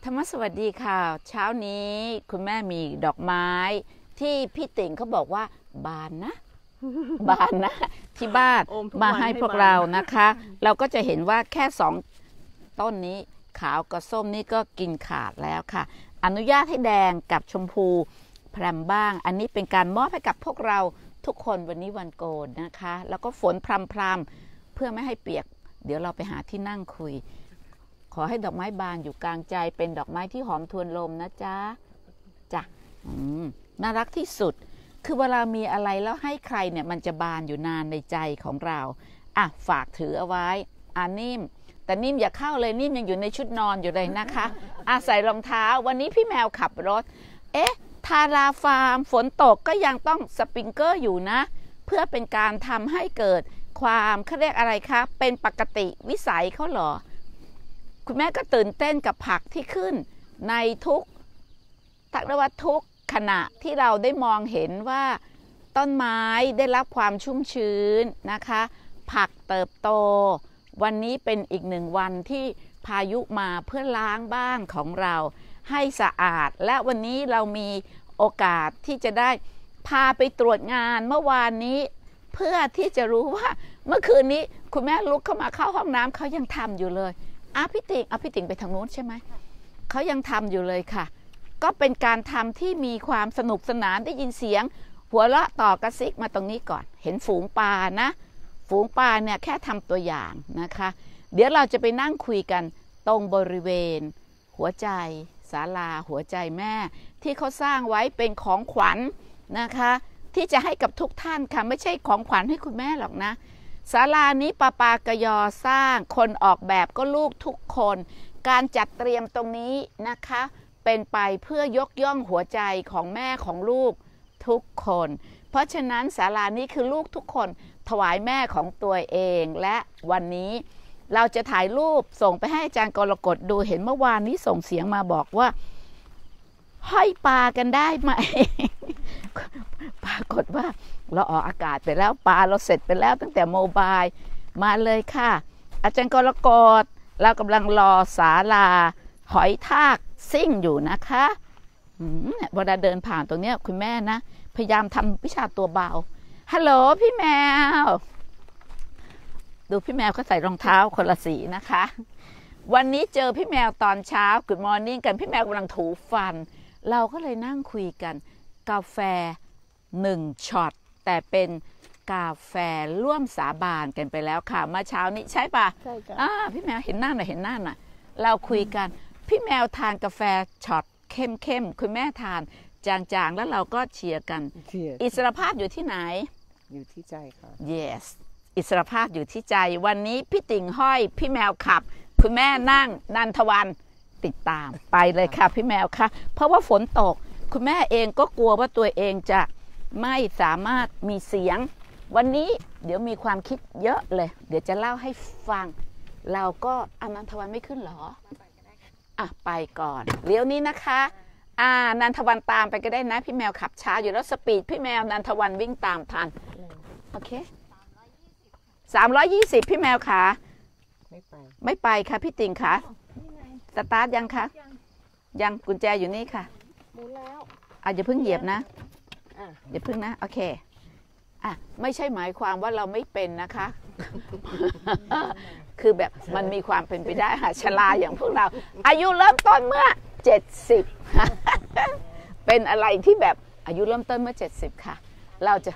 ธรรมสวัสดีค่ะเช้านี้คุณแม่มีดอกไม้ที่พี่ติ่งเขาบอกว่าบานนะบานนะที่บ้านมาให้พวกเรานะคะเราก็จะเห็นว่าแค่2ต้นนี้ขาวกับส้มนี่ก็กินขาดแล้วค่ะอนุญาตให้แดงกับชมพูแพรมบ้างอันนี้เป็นการมอบให้กับพวกเราทุกคนวันนี้วันโกนนะคะแล้วก็ฝนพรำๆเพื่อไม่ให้เปียกเดี๋ยวเราไปหาที่นั่งคุยขอให้ดอกไม้บานอยู่กลางใจเป็นดอกไม้ที่หอมทวนลมนะจ๊ะจ้ะน่ารักที่สุดคือเวลามีอะไรแล้วให้ใครเนี่ยมันจะบานอยู่นานในใจของเราอ่ะฝากถือเอาไว้นิ่มแต่นิ่มอย่าเข้าเลยนิ่มยังอยู่ในชุดนอนอยู่เลยนะคะใส่รองเท้าวันนี้พี่แมวขับรถทาราฟาร์มฝนตกก็ยังต้องสปริงเกอร์อยู่นะเพื่อเป็นการทำให้เกิดความเขาเรียกอะไรคะเป็นปกติวิสัยเขาเหรอคุณแม่ก็ตื่นเต้นกับผักที่ขึ้นในทุกขณะที่เราได้มองเห็นว่าต้นไม้ได้รับความชุ่มชื้นนะคะผักเติบโตวันนี้เป็นอีก1 วันที่พายุมาเพื่อล้างบ้านของเราให้สะอาดและวันนี้เรามีโอกาสที่จะได้พาไปตรวจงานเมื่อวานนี้เพื่อที่จะรู้ว่าเมื่อคืนนี้คุณแม่ลุกเข้ามาเข้าห้องน้ำเขายังทำอยู่เลยพี่ติ่งไปทางนู้นใช่ไหมเขายังทำอยู่เลยค่ะก็เป็นการทำที่มีความสนุกสนานได้ยินเสียงหัวเราะต่อกระซิกมาตรงนี้ก่อนเห็นฝูงปลานะฝูงปลาเนี่ยแค่ทำตัวอย่างนะคะเดี๋ยวเราจะไปนั่งคุยกันตรงบริเวณหัวใจศาลาหัวใจแม่ที่เขาสร้างไว้เป็นของขวัญนะคะที่จะให้กับทุกท่านค่ะไม่ใช่ของขวัญให้คุณแม่หรอกนะศาลานี้ปากยอสร้างคนออกแบบก็ลูกทุกคนการจัดเตรียมตรงนี้นะคะเป็นไปเพื่อยกย่องหัวใจของแม่ของลูกทุกคนเพราะฉะนั้นศาลานี้คือลูกทุกคนถวายแม่ของตัวเองและวันนี้เราจะถ่ายรูปส่งไปให้อาจารย์กรกฎดูเห็นเมื่อวานนี้ส่งเสียงมาบอกว่าห้อยปลากันได้ไหม ปรากฏว่าเราออกอากาศไปแล้วปลาเราเสร็จไปแล้วตั้งแต่โมบายมาเลยค่ะอาจารย์กรกฎเรากำลังรอศาลาหอยทากซิ่งอยู่นะคะเวลาเดินผ่านตรงนี้คุณแม่นะพยายามทำวิชาตัวเบาฮัลโหลพี่แมวดูพี่แมวเขาใส่รองเท้าคนละสีนะคะวันนี้เจอพี่แมวตอนเช้าGood Morningกันพี่แมวกำลังถูฟันเราก็เลยนั่งคุยกันกาแฟ1 ช็อตแต่เป็นกาแฟร่วมสาบานกันไปแล้วค่ะเมื่อเช้านี้ใช่ปะใช่จ้ะพี่แมวเห็นหน้าหน่อยเราคุยกันพี่แมวทานกาแฟช็อตเข้มคุณแม่ทานจางๆแล้วเราก็เชียร์กันอิสรภาพอยู่ที่ไหนอยู่ที่ใจค่ะ yes อิสรภาพอยู่ที่ใจวันนี้พี่ติ่งห้อยพี่แมวขับคุณแม่นั่งนันทวันติดตามไปเลยค่ะพี่แมวค่ะเพราะว่าฝนตกคุณแม่เองก็กลัวว่าตัวเองจะไม่สามารถมีเสียงวันนี้เดี๋ยวมีความคิดเยอะเลยเดี๋ยวจะเล่าให้ฟังเราก็นันทวันไม่ขึ้นหรอไปก่อนเลี้ยวนี้นะคะนันทวันตามไปก็ได้นะพี่แมวขับช้าอยู่แล้วสปีดพี่แมวนันทวันวิ่งตามทันโอเค320พี่แมวค่ะไม่ไปค่ะพี่ติ่งค่ะสตาร์ทยังคะยังกุญแจอยู่นี่ค่ะหมุนแล้วอย่าเพิ่งเหยียบนะอย่าเพิ่งนะโอเคไม่ใช่หมายความว่าเราไม่เป็นนะคะคือแบบมันมีความเป็นไปได้ค่ะชราอย่างพวกเราอายุเริ่มต้นเมื่อ70เป็นอะไรที่แบบอายุเริ่มต้นเมื่อ70ค่ะเราจะ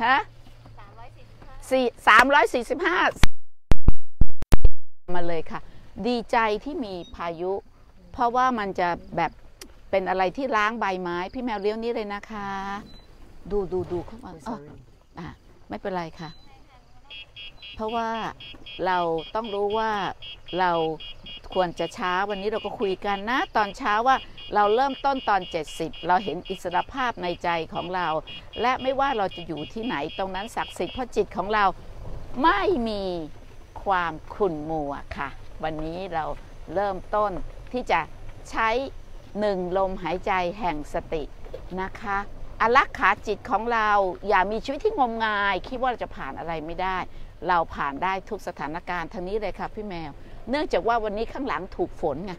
345มาเลยค่ะดีใจที่มีพายุเพราะว่ามันจะแบบเป็นอะไรที่ล้างใบไม้พี่แมวเลี้ยวนี้เลยนะคะดูเข้ามาไม่เป็นไรค่ะเพราะว่าเราต้องรู้ว่าเราควรจะช้าวันนี้เราก็คุยกันนะตอนเช้าว่าเราเริ่มต้นตอน70เราเห็นอิสรภาพในใจของเราและไม่ว่าเราจะอยู่ที่ไหนตรงนั้นศักดิ์สิทธิ์เพราะจิตของเราไม่มีความขุ่นมัวค่ะวันนี้เราเริ่มต้นที่จะใช้1 ลมหายใจแห่งสตินะคะรักขาจิตของเราอย่ามีชีวิตที่งมงายคิดว่าเราจะผ่านอะไรไม่ได้เราผ่านได้ทุกสถานการณ์ทางนี้เลยค่ะพี่แมวเนื่องจากว่าวันนี้ข้างหลังถูกฝนไง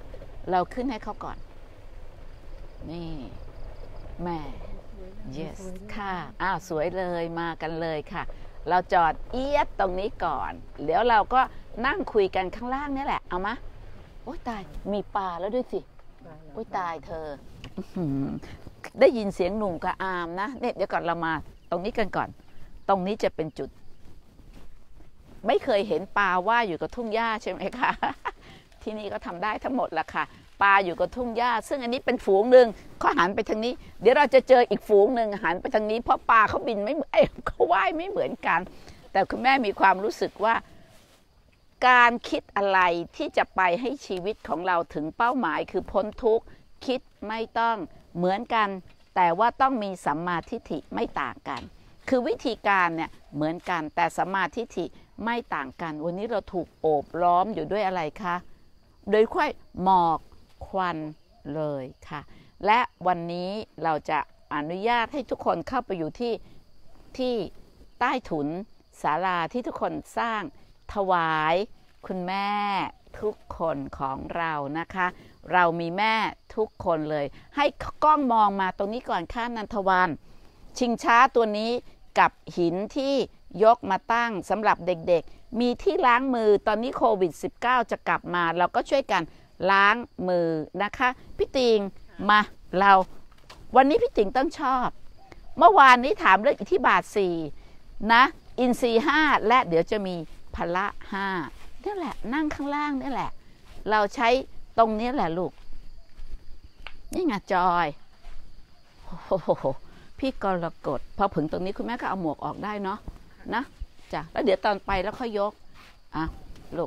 เราขึ้นให้เขาก่อนนี่แม่ yes ค่ะสวยเลยมากันเลยค่ะเราจอดเอี๊ยดตรงนี้ก่อนเดี๋ยวเราก็นั่งคุยกันข้างล่างนี่แหละเอามาโอ๊ยตายมีปลาแล้วด้วยสิโอ๊ยตายเธอได้ยินเสียงหนุ่มกับอามนะเนี่ยเดี๋ยวก่อนเรามาตรงนี้กันก่อนตรงนี้จะเป็นจุดไม่เคยเห็นปลาว่ายอยู่กับทุ่งหญ้าใช่ไหมคะที่นี่ก็ทำได้ทั้งหมดละค่ะปลาอยู่กับทุ่งหญ้าซึ่งอันนี้เป็นฝูงหนึ่งเขาหันไปทางนี้เดี๋ยวเราจะเจออีกฝูงหนึ่งหันไปทางนี้เพราะปลาเขาบินไม่เขาว่ายไม่เหมือนกันแต่คุณแม่มีความรู้สึกว่าการคิดอะไรที่จะไปให้ชีวิตของเราถึงเป้าหมายคือพ้นทุกข์คิดไม่ต้องเหมือนกันแต่ว่าต้องมีสัมมาทิฏฐิไม่ต่างกันคือวิธีการเนี่ยเหมือนกันแต่สัมมาทิฏฐิไม่ต่างกันวันนี้เราถูกโอบล้อมอยู่ด้วยอะไรคะโดยค่อยหมอกควันเลยค่ะและวันนี้เราจะอนุญาตให้ทุกคนเข้าไปอยู่ที่ใต้ถุนศาลาที่ทุกคนสร้างถวายคุณแม่ทุกคนของเรานะคะเรามีแม่ทุกคนเลยให้กล้องมองมาตรงนี้ก่อนค่ะนันทวันชิงช้าตัวนี้กับหินที่ยกมาตั้งสำหรับเด็กๆมีที่ล้างมือตอนนี้โควิด -19 จะกลับมาเราก็ช่วยกันล้างมือนะคะพี่ติงมาเราวันนี้พี่ติงต้องชอบเมื่อวานนี้ถามเรื่องอิทธิบาท4นะอินทรีย์5และเดี๋ยวจะมีพละ5นี่แหละนั่งข้างล่างนี่แหละเราใช้ตรงนี้แหละลูกนี่ไงจอยโอ้โหพี่กรกฎพอผึ่งตรงนี้คุณแม่ก็เอาหมวกออกได้เนาะนะจ้ะแล้วเดี๋ยวตอนไปแล้วค่อยยกลูก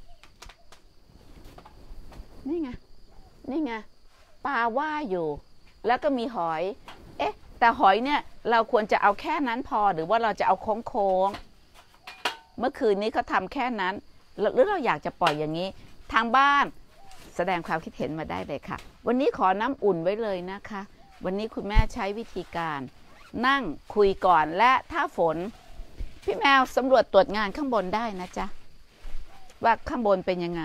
นี่ไงนี่ไงปลาว่ายอยู่แล้วก็มีหอยแต่หอยเนี่ยเราควรจะเอาแค่นั้นพอหรือว่าเราจะเอาโค้งเมื่อคืนนี้เขาทำแค่นั้นหรือเราอยากจะปล่อยอย่างนี้ทางบ้านแสดงความคิดเห็นมาได้เลยค่ะวันนี้ขอน้ำอุ่นไว้เลยนะคะวันนี้คุณแม่ใช้วิธีการนั่งคุยก่อนและถ้าฝนพี่แมวสำรวจตรวจงานข้างบนได้นะจ๊ะว่าข้างบนเป็นยังไง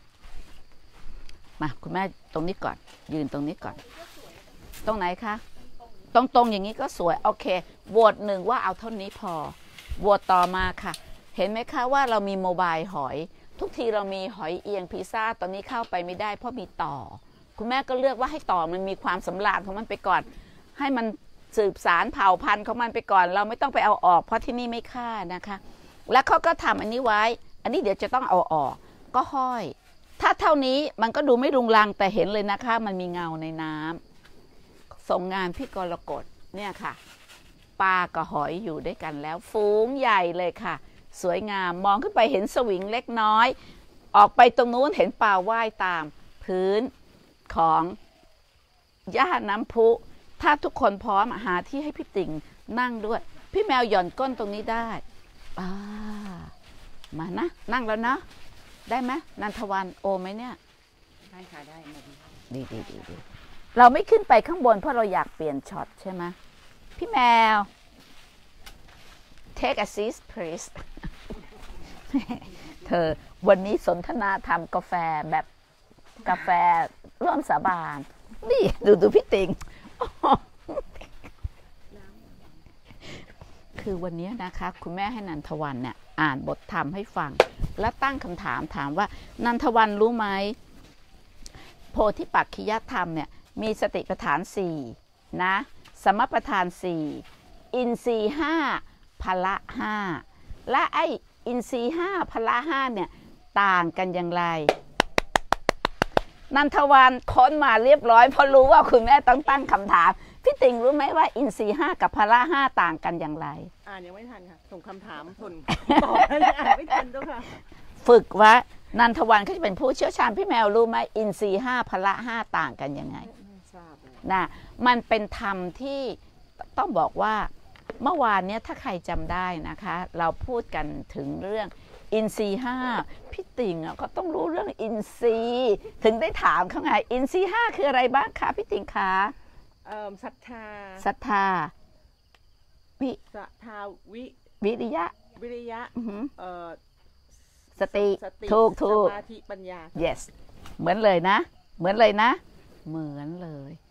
มาคุณแม่ตรงนี้ก่อนยืนตรงนี้ก่อนตรงไหนคะตรงอย่างนี้ก็สวยโอเคโหวต1ว่าเอาเท่านี้พอโหวตต่อมาค่ะเห็นไหมคะว่าเรามีโมบายหอยทุกทีเรามีหอยเอียงพิซซ่าตอนนี้เข้าไปไม่ได้เพราะมีต่อคุณแม่ก็เลือกว่าให้ต่อมันมีความสำราญของมันไปก่อนให้มันสืบสารเผ่าพันธุ์ของมันไปก่อนเราไม่ต้องไปเอาออกเพราะที่นี่ไม่ฆ่านะคะแล้วเขาก็ทำอันนี้ไว้อันนี้เดี๋ยวจะต้องเอาออกก็ห้อยถ้าเท่านี้มันก็ดูไม่รุงรังแต่เห็นเลยนะคะมันมีเงาในน้ำส่งงานพี่กรกฎเนี่ยค่ะปลากับหอยอยู่ด้วยกันแล้วฝูงใหญ่เลยค่ะสวยงามมองขึ้นไปเห็นสวิงเล็กน้อยออกไปตรงนู้นเห็นปลาว่ายตามพื้นของหญ้าน้ำพุถ้าทุกคนพร้อมหาที่ให้พี่ติ่งนั่งด้วยพี่แมวหย่อนก้นตรงนี้ได้มานะนั่งแล้วนะได้ไหมนันทวันโอไหมเนี่ยได้ค่ะได้ดีเราไม่ขึ้นไปข้างบนเพราะเราอยากเปลี่ยนช็อตใช่ไหมพี่แมว take a seat please เธอวันนี้สนทนาธรรมกาแฟแบบกาแฟร่วมสาบานนี่ดูพี่ติงคือวันนี้นะคะคุณแม่ให้นันทวันเนี่ยอ่านบทธรรมให้ฟังและตั้งคำถามว่านันทวันรู้ไหมโพธิปักขิยธรรมเนี่ยมีสติปัฏฐาน4นะสมปัฏฐาน4อินทรีย์5พละ5และไออินทรีย์5พละ5เนี่ยต่างกันอย่างไรนันทวันค้นมาเรียบร้อยเพราะรู้ว่าคุณแม่ต้องตั้งคำถามพี่ติ่งรู้ไหมว่าอินทรีย์5กับพละ5ต่างกันอย่างไรยังไม่ทันค่ะส่งคำถามส่วนตอบไม่ทันเจ้าค่ะฝึกว่านันทวันเขาจะเป็นผู้เชี่ยวชาญพี่แมวรู้ไหมอินทรีย์5พละ5ต่างกันยังไงนะมันเป็นธรรมที่ต้องบอกว่าเมื่อวานนี้ถ้าใครจำได้นะคะเราพูดกันถึงเรื่องอินทรีย์5พี่ติ่งก็ต้องรู้เรื่องอินทรีย์ถึงได้ถามเขาไงอินทรีย์5คืออะไรบ้างคะพี่ติ่งคะศรัทธาวิริยะสติถูกสมาธิปัญญา yes เหมือนเลยนะเหมือนเลยนะ เหมือนเลย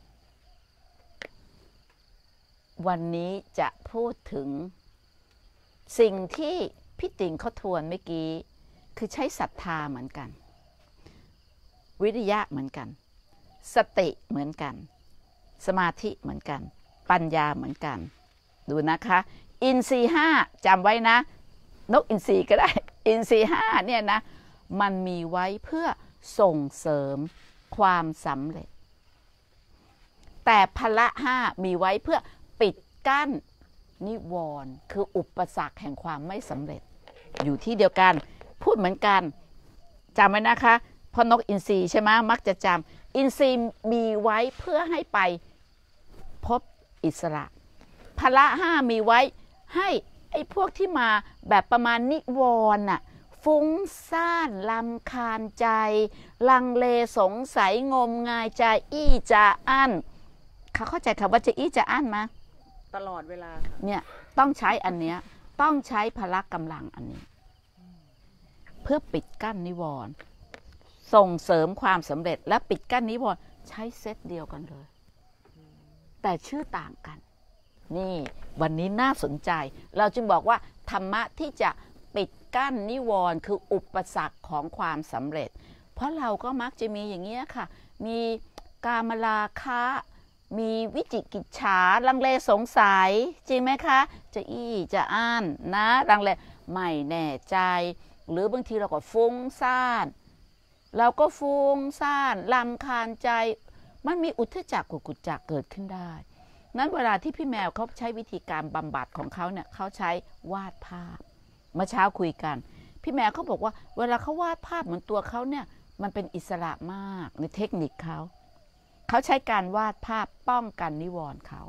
วันนี้จะพูดถึงสิ่งที่พี่ติ๋งเขาทวนเมื่อกี้คือใช้ศรัทธาเหมือนกันวิริยะเหมือนกันสติเหมือนกันสมาธิเหมือนกันปัญญาเหมือนกันดูนะคะอินทรีย์ห้าจำไว้นะนกอินทรีย์ก็ได้อินทรีย์ห้าเนี่ยนะมันมีไว้เพื่อส่งเสริมความสำเร็จแต่พละห้ามีไว้เพื่อปิดกั้นนิวรณ์คืออุปสรรคแห่งความไม่สำเร็จอยู่ที่เดียวกันพูดเหมือนกันจำไว้นะคะเพราะนกอินทรีใช่ไหมมักจะจำอินทรีมีไว้เพื่อให้ไปพบอิสระพละห้ามีไว้ให้ไอ้พวกที่มาแบบประมาณนิวรณ์น่ะฟุ้งซ่านรำคาญใจลังเลสงสัยงมงายใจอี้จะอั้นเขาเข้าใจคำว่าจะอี้จะอั้นไหมตลอดเวลาเนี่ยต้องใช้อันเนี้ยต้องใช้พละกำลังอันนี้เพื่อปิดกั้นนิวรณ์ส่งเสริมความสำเร็จและปิดกั้นนิวรณ์ใช้เซตเดียวกันเลยแต่ชื่อต่างกันนี่วันนี้น่าสนใจเราจึงบอกว่าธรรมะที่จะปิดกั้นนิวรณ์คืออุปสรรคของความสำเร็จเพราะเราก็มักจะมีอย่างเงี้ยค่ะมีกามราคะมีวิจิกิจฉาลังเลสงสัยจริงไหมคะจะอี้จะอ้านนะลังเลไม่แน่ใจหรือบางทีเราก็ฟุ้งซ่านเราก็ฟุ้งซ่านรำคาญใจมันมีอุทธัจจะกุกุจจะเกิดขึ้นได้นั้นเวลาที่พี่แมวเขาใช้วิธีการบำบัดของเขาเนี่ยเขาใช้วาดภาพเมื่อเช้าคุยกันพี่แมวเขาบอกว่าเวลาเขาวาดภาพเหมือนตัวเขาเนี่ยมันเป็นอิสระมากในเทคนิคเขาใช้การวาดภาพป้องกันนิวรณ์เขา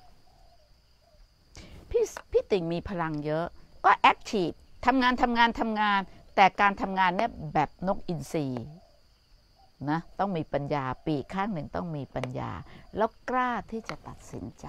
พี่ติ่งมีพลังเยอะก็แอคทีฟทำงานแต่การทำงานเนี่ยแบบนกอินทรีนะต้องมีปัญญาปีกข้างหนึ่งต้องมีปัญญาแล้วกล้าที่จะตัดสินใจ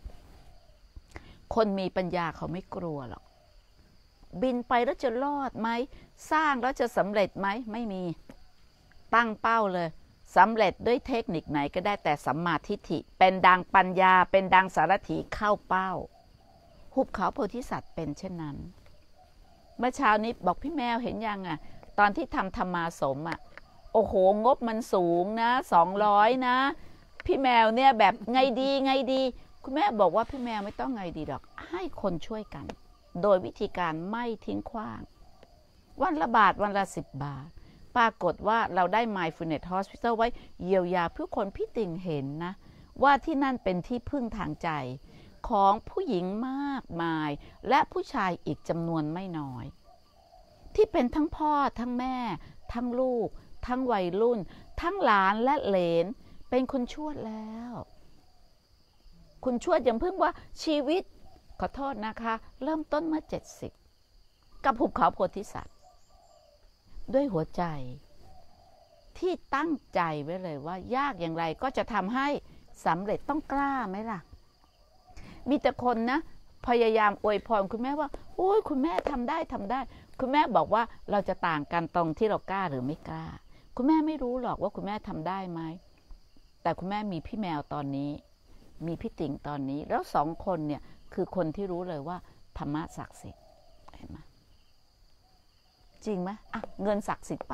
คนมีปัญญาเขาไม่กลัวหรอกบินไปแล้วจะรอดไหมสร้างแล้วจะสำเร็จไหมไม่มีตั้งเป้าเลยสำเร็จด้วยเทคนิคไหนก็ได้แต่สัมมาทิฏฐิเป็นดังปัญญาเป็นดังสารถีเข้าเป้าหุบเขาโพธิสัตว์เป็นเช่นนั้นเมื่อเช้านี้บอกพี่แมวเห็นยังอ่ะตอนที่ทำธรรมาสมอ่ะโอ้โหงบมันสูงนะ200นะพี่แมวเนี่ยแบบไงดีคุณแม่บอกว่าพี่แมวไม่ต้องไงดีหรอกให้คนช่วยกันโดยวิธีการไม่ทิ้งขว้างวันละบาทวันละ10 บาทปรากฏว่าเราได้ Mindfulness Hospital ไว้เยียวยาผู้คนพี่ติ่งเห็นนะว่าที่นั่นเป็นที่พึ่งทางใจของผู้หญิงมากมายและผู้ชายอีกจำนวนไม่น้อยที่เป็นทั้งพ่อทั้งแม่ทั้งลูกทั้งวัยรุ่นทั้งหลานและเหลนเป็นคนชวดแล้วคุณชวดยังเพิ่งว่าชีวิตขอโทษนะคะเริ่มต้นเมื่อ70กับหุบเขาโพธิสัตว์ด้วยหัวใจที่ตั้งใจไว้เลยว่ายากอย่างไรก็จะทำให้สำเร็จต้องกล้าไหมล่ะมีแต่คนนะพยายามอวยพรคุณแม่ว่าโอ้ยคุณแม่ทำได้คุณแม่บอกว่าเราจะต่างกันตรงที่เรากล้าหรือไม่กล้าคุณแม่ไม่รู้หรอกว่าคุณแม่ทำได้ไหมแต่คุณแม่มีพี่แมวตอนนี้มีพี่ติ๋งตอนนี้แล้ว2 คนเนี่ยคือคนที่รู้เลยว่าธรรมะศักดิ์สิทธิ์เห็นไหมจริงไหมอ่ะเงินศักดิ์สิทธิ์ป่ะ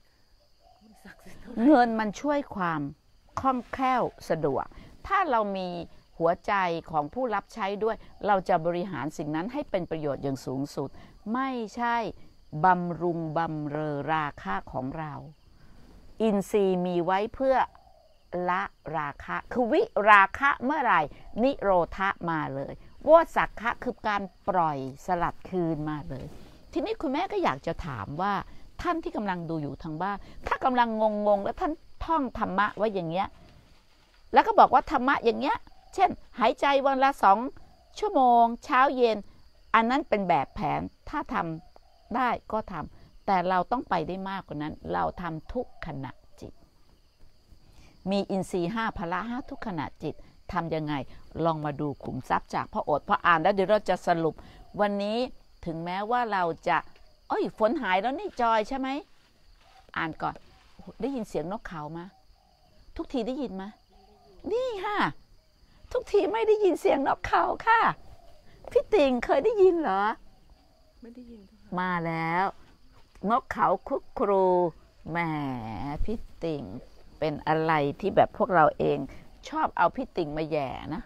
เงินมันช่วยความคล่องแคล่วสะดวกถ้าเรามีหัวใจของผู้รับใช้ด้วยเราจะบริหารสิ่งนั้นให้เป็นประโยชน์อย่างสูงสุดไม่ใช่บำรุงบำเรอราคะของเราอินทรีย์มีไว้เพื่อละราคะคือวิราคะเมื่อไหร่นิโรธะมาเลยโวสักขะคือการปล่อยสลัดคืนมาเลยทีนี้คุณแม่ก็อยากจะถามว่าท่านที่กำลังดูอยู่ทางบ้านถ้ากำลังงงแล้วท่านท่องธรรมะไว้อย่างเงี้ยแล้วก็บอกว่าธรรมะอย่างเงี้ยเช่นหายใจวันละ2 ชั่วโมงเช้าเย็นอันนั้นเป็นแบบแผนถ้าทำได้ก็ทำแต่เราต้องไปได้มากกว่านั้นเราทำทุกขณะจิตมีอินทรีย์5พละ5ทุกขณะจิตทำยังไงลองมาดูขุมทรัพย์จากพระโอษฐ์พระอ่านแล้วเดี๋ยวเราจะสรุปวันนี้ถึงแม้ว่าเราจะฝนหายแล้วนี่จอยใช่ไหมอ่านก่อนได้ยินเสียงนกเขามาทุกทีได้ยินไหมนี่ค่ะทุกทีไม่ได้ยินเสียงนกเขาค่ะพี่ติ่งเคยได้ยินเหรอไม่ได้ยินค่ะมาแล้วนกเขาคุกครูแหมพี่ติ่งเป็นอะไรที่แบบพวกเราเองชอบเอาพี่ติ่งมาแย่นะ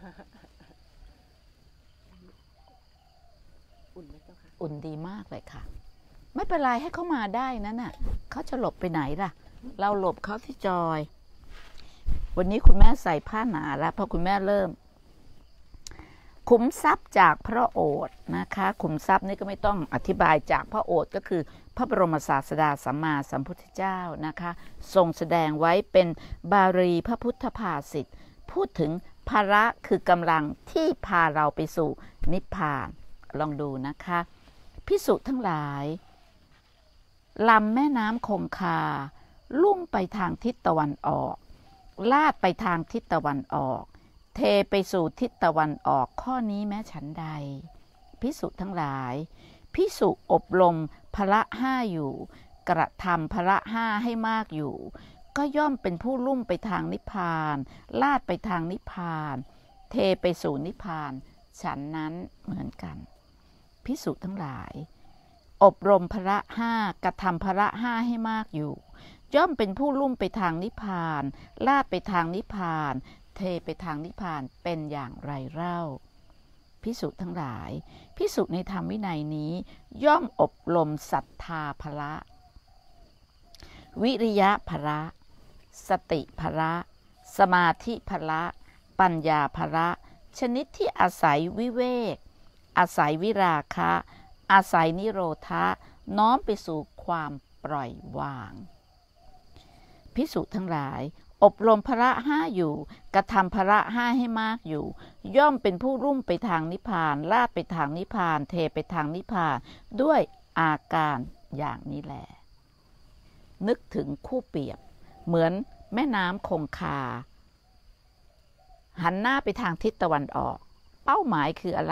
อุ่นไหมเจ้าค่ะอุ่นดีมากเลยค่ะไม่เป็นไรให้เขามาได้นั่นน่ะเขาจะหลบไปไหนล่ะเราหลบเขาที่จอยวันนี้คุณแม่ใส่ผ้าหนาแล้วเพราะคุณแม่เริ่มขุมทรัพย์จากพระโอษฐ์นะคะขุมทรัพย์นี่ก็ไม่ต้องอธิบายจากพระโอษฐ์ก็คือพระบรมศาสดาสัมมาสัมพุทธเจ้านะคะทรงแสดงไว้เป็นบาลีพระพุทธภาษิตพูดถึงภาระคือกำลังที่พาเราไปสู่นิพพานลองดูนะคะภิกษุทั้งหลายลำแม่น้ำคงคาลุ่มไปทางทิศตะวันออกลาดไปทางทิศตะวันออกเทไปสู่ทิศตะวันออกข้อนี้แม้ฉันใดภิกษุทั้งหลายภิกษุอบรมพละห้าอยู่กระทำพละห้าให้มากอยู่ก็ย่อมเป็นผู้ลุ่มไปทางนิพพานลาดไปทางนิพพานเทไปสู่นิพพานฉันนั้นเหมือนกันภิกษุทั้งหลายอบรมพละห้ากระทำพละห้าให้มากอยู่ย่อมเป็นผู้ลุ่มไปทางนิพพานลาดไปทางนิพพานเทไปทางนิพพานเป็นอย่างไรเล่าภิกษุทั้งหลายภิกษุในธรรมวินัยนี้ย่อมอบรมศรัทธาพละวิริยะพละสติพละสมาธิพละปัญญาพละชนิดที่อาศัยวิเวกอาศัยวิราคะอาศัยนิโรธะน้อมไปสู่ความปล่อยวางภิกษุทั้งหลายอบรมพละห้าอยู่กระทำพละห้าให้มากอยู่ย่อมเป็นผู้รุ่มไปทางนิพพานลาดไปทางนิพพานเทไปทางนิพพานด้วยอาการอย่างนี้แหละนึกถึงคู่เปรียบเหมือนแม่น้ำคงคาหันหน้าไปทางทิศตะวันออกเป้าหมายคืออะไร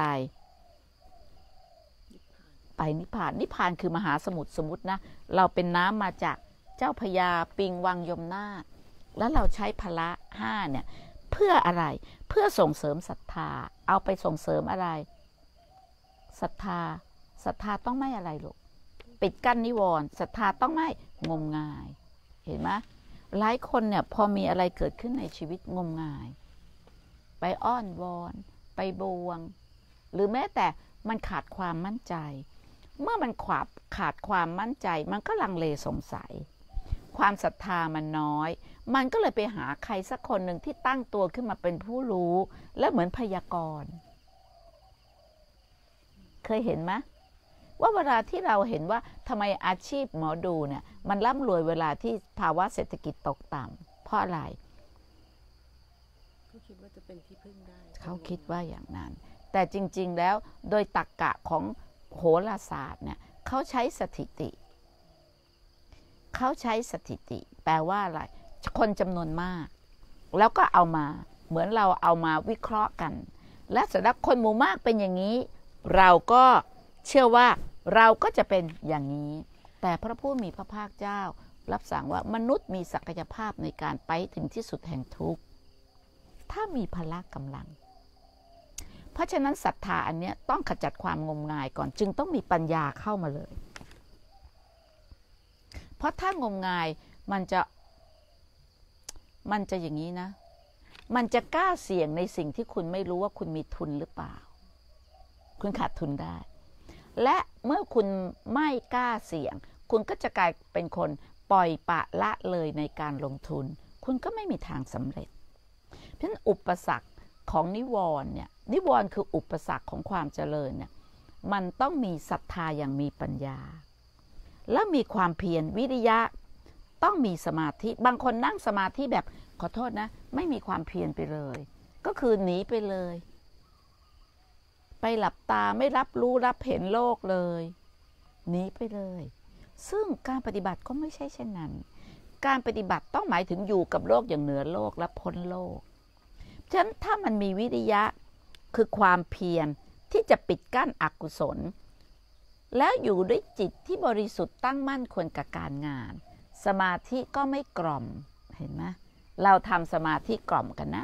ไปนิพพานนิพพานคือมหาสมุทรสมมุตินะเราเป็นน้ำมาจากเจ้าพญาปิงวังยมนาถแล้วเราใช้พละห้าเนี่ยเพื่ออะไรเพื่อส่งเสริมศรัทธาเอาไปส่งเสริมอะไรศรัทธาต้องไม่อะไรลูกปิดกั้นนิวรณ์ศรัทธาต้องไม่งมงายเห็นไหมหลายคนเนี่ยพอมีอะไรเกิดขึ้นในชีวิตงมงายไปอ้อนวอนไปบวงหรือแม้แต่มันขาดความมั่นใจเมื่อมันขาดความมั่นใจมันก็ลังเลสงสัยความศรัทธามันน้อยมันก็เลยไปหาใครสักคนหนึ่งที่ตั้งตัวขึ้นมาเป็นผู้รู้และเหมือนพยากรณ์เคยเห็นไหมว่าเวลาที่เราเห็นว่าทำไมอาชีพหมอดูเนี่ยมันร่ำรวยเวลาที่ภาวะเศรษฐกิจตกต่ำเพราะอะไรเขาคิดว่าจะเป็นที่พึ่งได้เขาคิดว่าอย่างนั้นแต่จริงๆแล้วโดยตรรกะของโหราศาสตร์เนี่ยเขาใช้สถิติแปลว่าอะไรคนจำนวนมากแล้วก็เอามาเหมือนเราเอามาวิเคราะห์กันและสำหรับคนหมู่มากเป็นอย่างนี้เราก็เชื่อว่าเราก็จะเป็นอย่างนี้แต่พระผู้มีพระภาคเจ้ารับสั่งว่ามนุษย์มีศักยภาพในการไปถึงที่สุดแห่งทุกข์ถ้ามีพละกำลังเพราะฉะนั้นศรัทธาอันนี้ต้องขจัดความงมงายก่อนจึงต้องมีปัญญาเข้ามาเลยเพราะถ้างมงายมันจะอย่างนี้นะมันจะกล้าเสี่ยงในสิ่งที่คุณไม่รู้ว่าคุณมีทุนหรือเปล่าคุณขาดทุนได้และเมื่อคุณไม่กล้าเสี่ยงคุณก็จะกลายเป็นคนปล่อยปละละเลยในการลงทุนคุณก็ไม่มีทางสำเร็จเพราะฉะนั้นอุปสรรคของนิวรณ์เนี่ยนิวรณ์คืออุปสรรคของความเจริญเนี่ยมันต้องมีศรัทธาอย่างมีปัญญาและมีความเพียรวิริยะต้องมีสมาธิบางคนนั่งสมาธิแบบขอโทษนะไม่มีความเพียรไปเลยก็คือหนีไปเลยไปหลับตาไม่รับรู้รับเห็นโลกเลยหนีไปเลยซึ่งการปฏิบัติก็ไม่ใช่เช่นนั้นการปฏิบัติต้องหมายถึงอยู่กับโลกอย่างเหนือโลกและพ้นโลกฉะนั้นถ้ามันมีวิริยะคือความเพียรที่จะปิดกั้นอกุศลแล้วอยู่ด้วยจิตที่บริสุทธิ์ตั้งมั่นควรกับการงานสมาธิก็ไม่กล่อมเห็นไหมเราทำสมาธิกล่อมกันนะ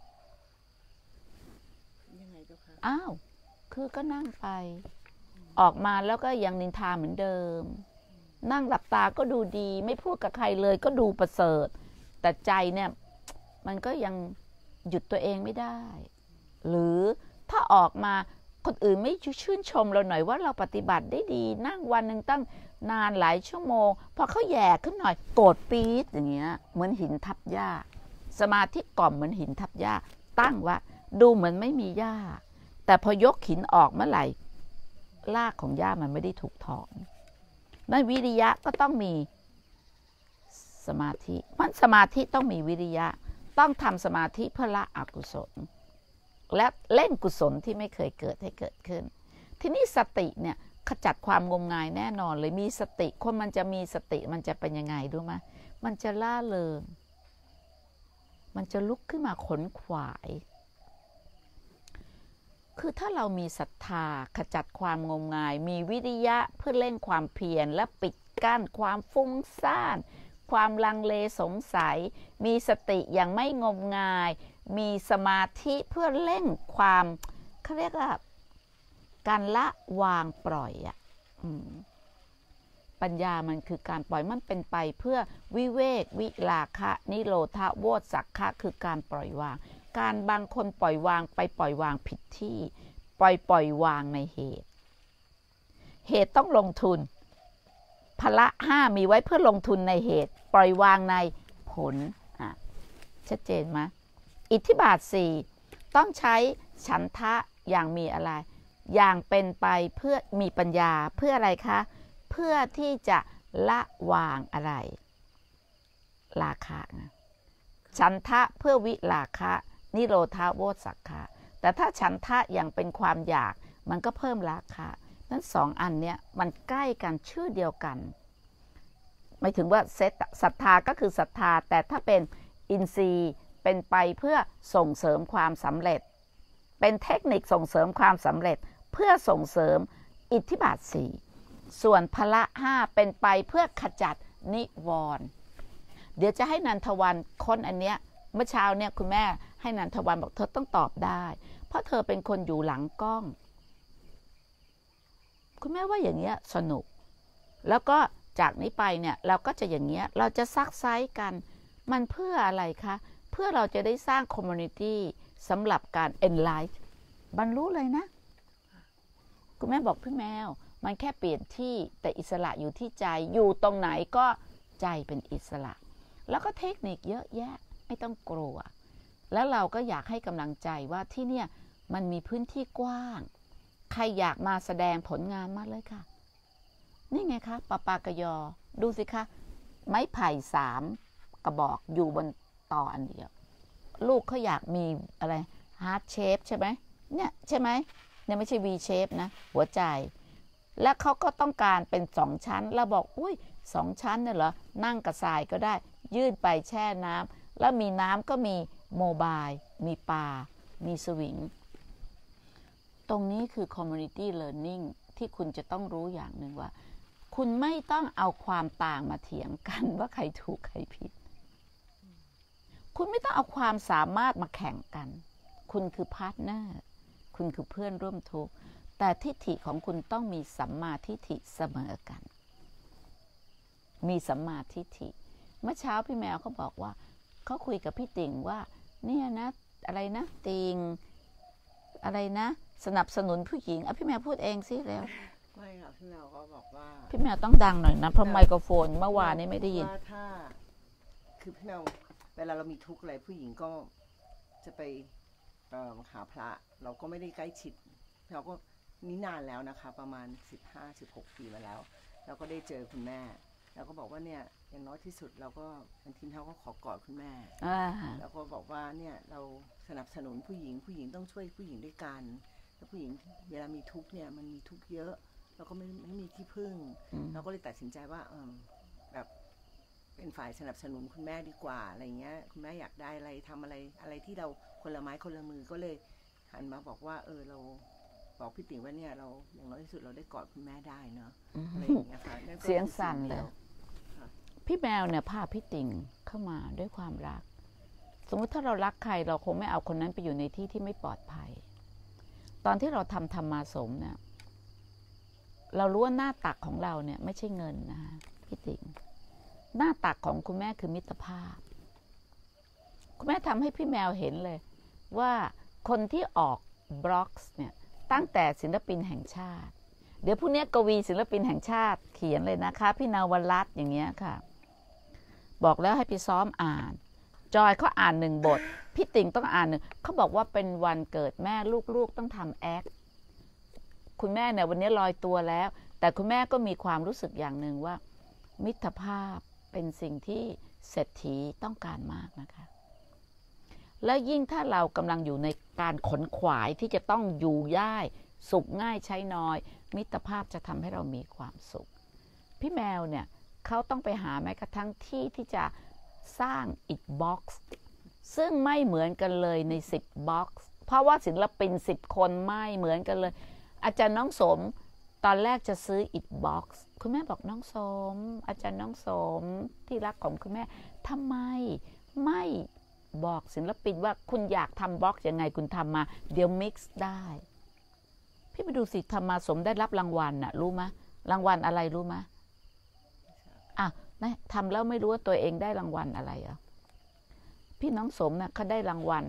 ยังไงเจ้าค่ะอ้าวคือก็นั่งไปออกมาแล้วก็ยังนินทาเหมือนเดิมนั่งหลับตาก็ดูดีไม่พูดกับใครเลยก็ดูประเสริฐแต่ใจเนี่ยมันก็ยังหยุดตัวเองไม่ได้หรือถ้าออกมาคนอื่นไม่ชื่นชมเราหน่อยว่าเราปฏิบัติได้ดีนั่งวันหนึ่งตั้งนานหลายชั่วโมงพอเขาแย่ขึ้นหน่อยโกรธปี๊ดอย่างเงี้ยเหมือนหินทับหญ้าสมาธิกล่อมเหมือนหินทับหญ้าตั้งว่าดูเหมือนไม่มีหญ้าแต่พอยกหินออกเมื่อไหร่รากของหญ้ามันไม่ได้ถูกถอนนั่นวิริยะก็ต้องมีสมาธิมันสมาธิต้องมีวิริยะต้องทำสมาธิเพื่อละอกุศลและเล่นกุศลที่ไม่เคยเกิดให้เกิดขึ้นทีนี้สติเนี่ยขจัดความงมงายแน่นอนเลยมีสติคนมันจะมีสติมันจะเป็นยังไงรู้ไหมมันจะล่าเริงมันจะลุกขึ้นมาขนขวายคือถ้าเรามีศรัทธาขจัดความงมงายมีวิริยะเพื่อเล่นความเพียรและปิดกั้นความฟุ้งซ่านความลังเลสงสัยมีสติอย่างไม่งมงายมีสมาธิเพื่อเล่นความเขาเรียกว่าการละวางปล่อยปัญญามันคือการปล่อยมันเป็นไปเพื่อวิเวกวิราคะนิโรธะโวสักขะคือการปล่อยวางการบางคนปล่อยวางไปปล่อยวางผิดที่ปล่อยวางในเหตุต้องลงทุนพละ5มีไว้เพื่อลงทุนในเหตุปล่อยวางในผลชัดเจนไหมอิทธิบาท4ต้องใช้ฉันทะอย่างมีอะไรอย่างเป็นไปเพื่อมีปัญญาเพื่ออะไรคะเพื่อที่จะละวางอะไรราคะนะฉันทะเพื่อวิราคะนิโรธาโวสักขะแต่ถ้าฉันทะอย่างเป็นความอยากมันก็เพิ่มราคะนั้น2อันเนี้ยมันใกล้กันชื่อเดียวกันไม่ถึงว่าเซตศรัทธาก็คือศรัทธาแต่ถ้าเป็นอินทรีย์เป็นไปเพื่อส่งเสริมความสำเร็จเป็นเทคนิคส่งเสริมความสำเร็จเพื่อส่งเสริมอิทธิบาท4ส่วนพละ5เป็นไปเพื่อขจัดนิวรณ์เดี๋ยวจะให้นันทวันค้นอันเนี้ยเมื่อเช้าเนี่ยคุณแม่ให้นันทวันบอกเธอต้องตอบได้เพราะเธอเป็นคนอยู่หลังกล้องคุณแม่ว่าอย่างเงี้ยสนุกแล้วก็จากนี้ไปเนี่ยเราก็จะอย่างเงี้ยเราจะซักไซส์กันมันเพื่ออะไรคะเพื่อเราจะได้สร้างคอมมูนิตี้สำหรับการ enlighten บรรลุเลยนะคุณแม่บอกพี่แมวมันแค่เปลี่ยนที่แต่อิสระอยู่ที่ใจอยู่ตรงไหนก็ใจเป็นอิสระแล้วก็เทคนิคเยอะแยะไม่ต้องกลัวแล้วเราก็อยากให้กำลังใจว่าที่เนี่ยมันมีพื้นที่กว้างใครอยากมาแสดงผลงานมาเลยค่ะนี่ไงคะปากยอดูสิคะไม้ไผ่3กระบอกอยู่บนต่ออันเดียวลูกเขาอยากมีอะไรฮาร์ดเชฟใช่ไหมเนี่ยใช่ไหมเนี่ยไม่ใช่ V shape นะหัวใจและเขาก็ต้องการเป็น2ชั้นเราบอกอุ้ย2ชั้นเนี่ยเหรอนั่งกระสายก็ได้ยืดไปแช่น้ำแล้วมีน้ำก็มีโมบายมีปลามีสวิงตรงนี้คือ community learning ที่คุณจะต้องรู้อย่างหนึ่งว่าคุณไม่ต้องเอาความต่างมาเถียงกันว่าใครถูกใครผิดคุณไม่ต้องเอาความสามารถมาแข่งกันคุณคือพาร์ทเนอร์คุณคือเพื่อนร่วมทุกข์แต่ทิฏฐิของคุณต้องมีสัมมาทิฏฐิเสมอกันมีสัมมาทิฏฐิเมื่อเช้าพี่แมวเขาบอกว่าเขาคุยกับพี่ติ่งว่าเนี่ยนะอะไรนะติ่งอะไรนะสนับสนุนผู้หญิงพี่แมวพูดเองสิแล้วไม่ค่ะพี่แมวก็บอกว่าพี่แมวต้องดังหน่อยนะเพราะไมโครโฟนเมื่อวานนี้ไม่ได้ยินถ้าคือพี่แมวเวลาเรามีทุกข์อะไรผู้หญิงก็จะไปหาพระเราก็ไม่ได้ใกล้ชิดเราก็นี่นานแล้วนะคะประมาณ15-16 ปีมาแล้วเราก็ได้เจอคุณแม่เราก็บอกว่าเนี่ยอย่างน้อยที่สุดเราก็บางทีเขาก็ขอกอดคุณแม่แล้วก็บอกว่าเนี่ยเราสนับสนุนผู้หญิงต้องช่วยผู้หญิงด้วยกันแล้วผู้หญิงเวลามีทุกข์เนี่ยมันมีทุกข์เยอะเราก็ไม่มีที่พึ่งเราก็เลยตัดสินใจว่าแบบเป็นฝ่ายสนับสนุนคุณแม่ดีกว่าอะไรเงี้ยคุณแม่อยากได้อะไรทำอะไรที่เราคนละไม้คนละมือก็เลยหันมาบอกว่าเราบอกพี่ติ๋งว่าเนี่ยเราอย่างน้อยที่สุดเราได้กอดคุณแม่ได้เนาะอะไรอย่างเงี้ยค่ะเสียงสั่นเลยพี่แมวเนี่ยพาพี่ติ๋งเข้ามาด้วยความรักสมมุติถ้าเรารักใครเราคงไม่เอาคนนั้นไปอยู่ในที่ที่ไม่ปลอดภัยตอนที่เราทำธรรมาสมเนี่ยเรารู้ว่าหน้าตักของเราเนี่ยไม่ใช่เงินนะคะพี่ติ๋งหน้าตักของคุณแม่คือมิตรภาพคุณแม่ทำให้พี่แมวเห็นเลยว่าคนที่ออกบล็อกส์เนี่ยตั้งแต่ศิลปินแห่งชาติเดี๋ยวพรุ่งนี้กวีศิลปินแห่งชาติเขียนเลยนะคะพี่นาวรัตน์อย่างเงี้ยค่ะบอกแล้วให้ไปซ้อมอ่านจอยเขาอ่าน1 บทพี่ติ๋งต้องอ่าน1เขาบอกว่าเป็นวันเกิดแม่ลูกๆต้องทำแอคคุณแม่เนี่ยวันนี้ลอยตัวแล้วแต่คุณแม่ก็มีความรู้สึกอย่างหนึ่งว่ามิตรภาพเป็นสิ่งที่เศรษฐีต้องการมากนะคะและยิ่งถ้าเรากำลังอยู่ในการขนขวายที่จะต้องอยู่ย่ายสุขง่ายใช้น้อยมิตรภาพจะทำให้เรามีความสุขพี่แมวเนี่ยเขาต้องไปหาแม้กระทั่งที่จะสร้างอิฐบ็อกซ์ซึ่งไม่เหมือนกันเลยใน10บ็อกซ์เพราะว่าศิลปิน10 คนไม่เหมือนกันเลยอาจารย์น้องสมตอนแรกจะซื้ออิฐบ็อกซ์คุณแม่บอกน้องสมอาจารย์น้องสมที่รักของคุณแม่ทำไมไม่บอกศิลปินว่าคุณอยากทำบ็อกซ์ยังไงคุณทำมาเดี๋ยวมิกซ์ได้พี่ไปดูสิธรรมาสมได้รับรางวัลน่ะรู้ไหมรางวัลอะไรรู้ไหมอ่ะนะทำแล้วไม่รู้ว่าตัวเองได้รางวัลอะไรอ่ะพี่น้องสมน่ะเขาได้รางวัล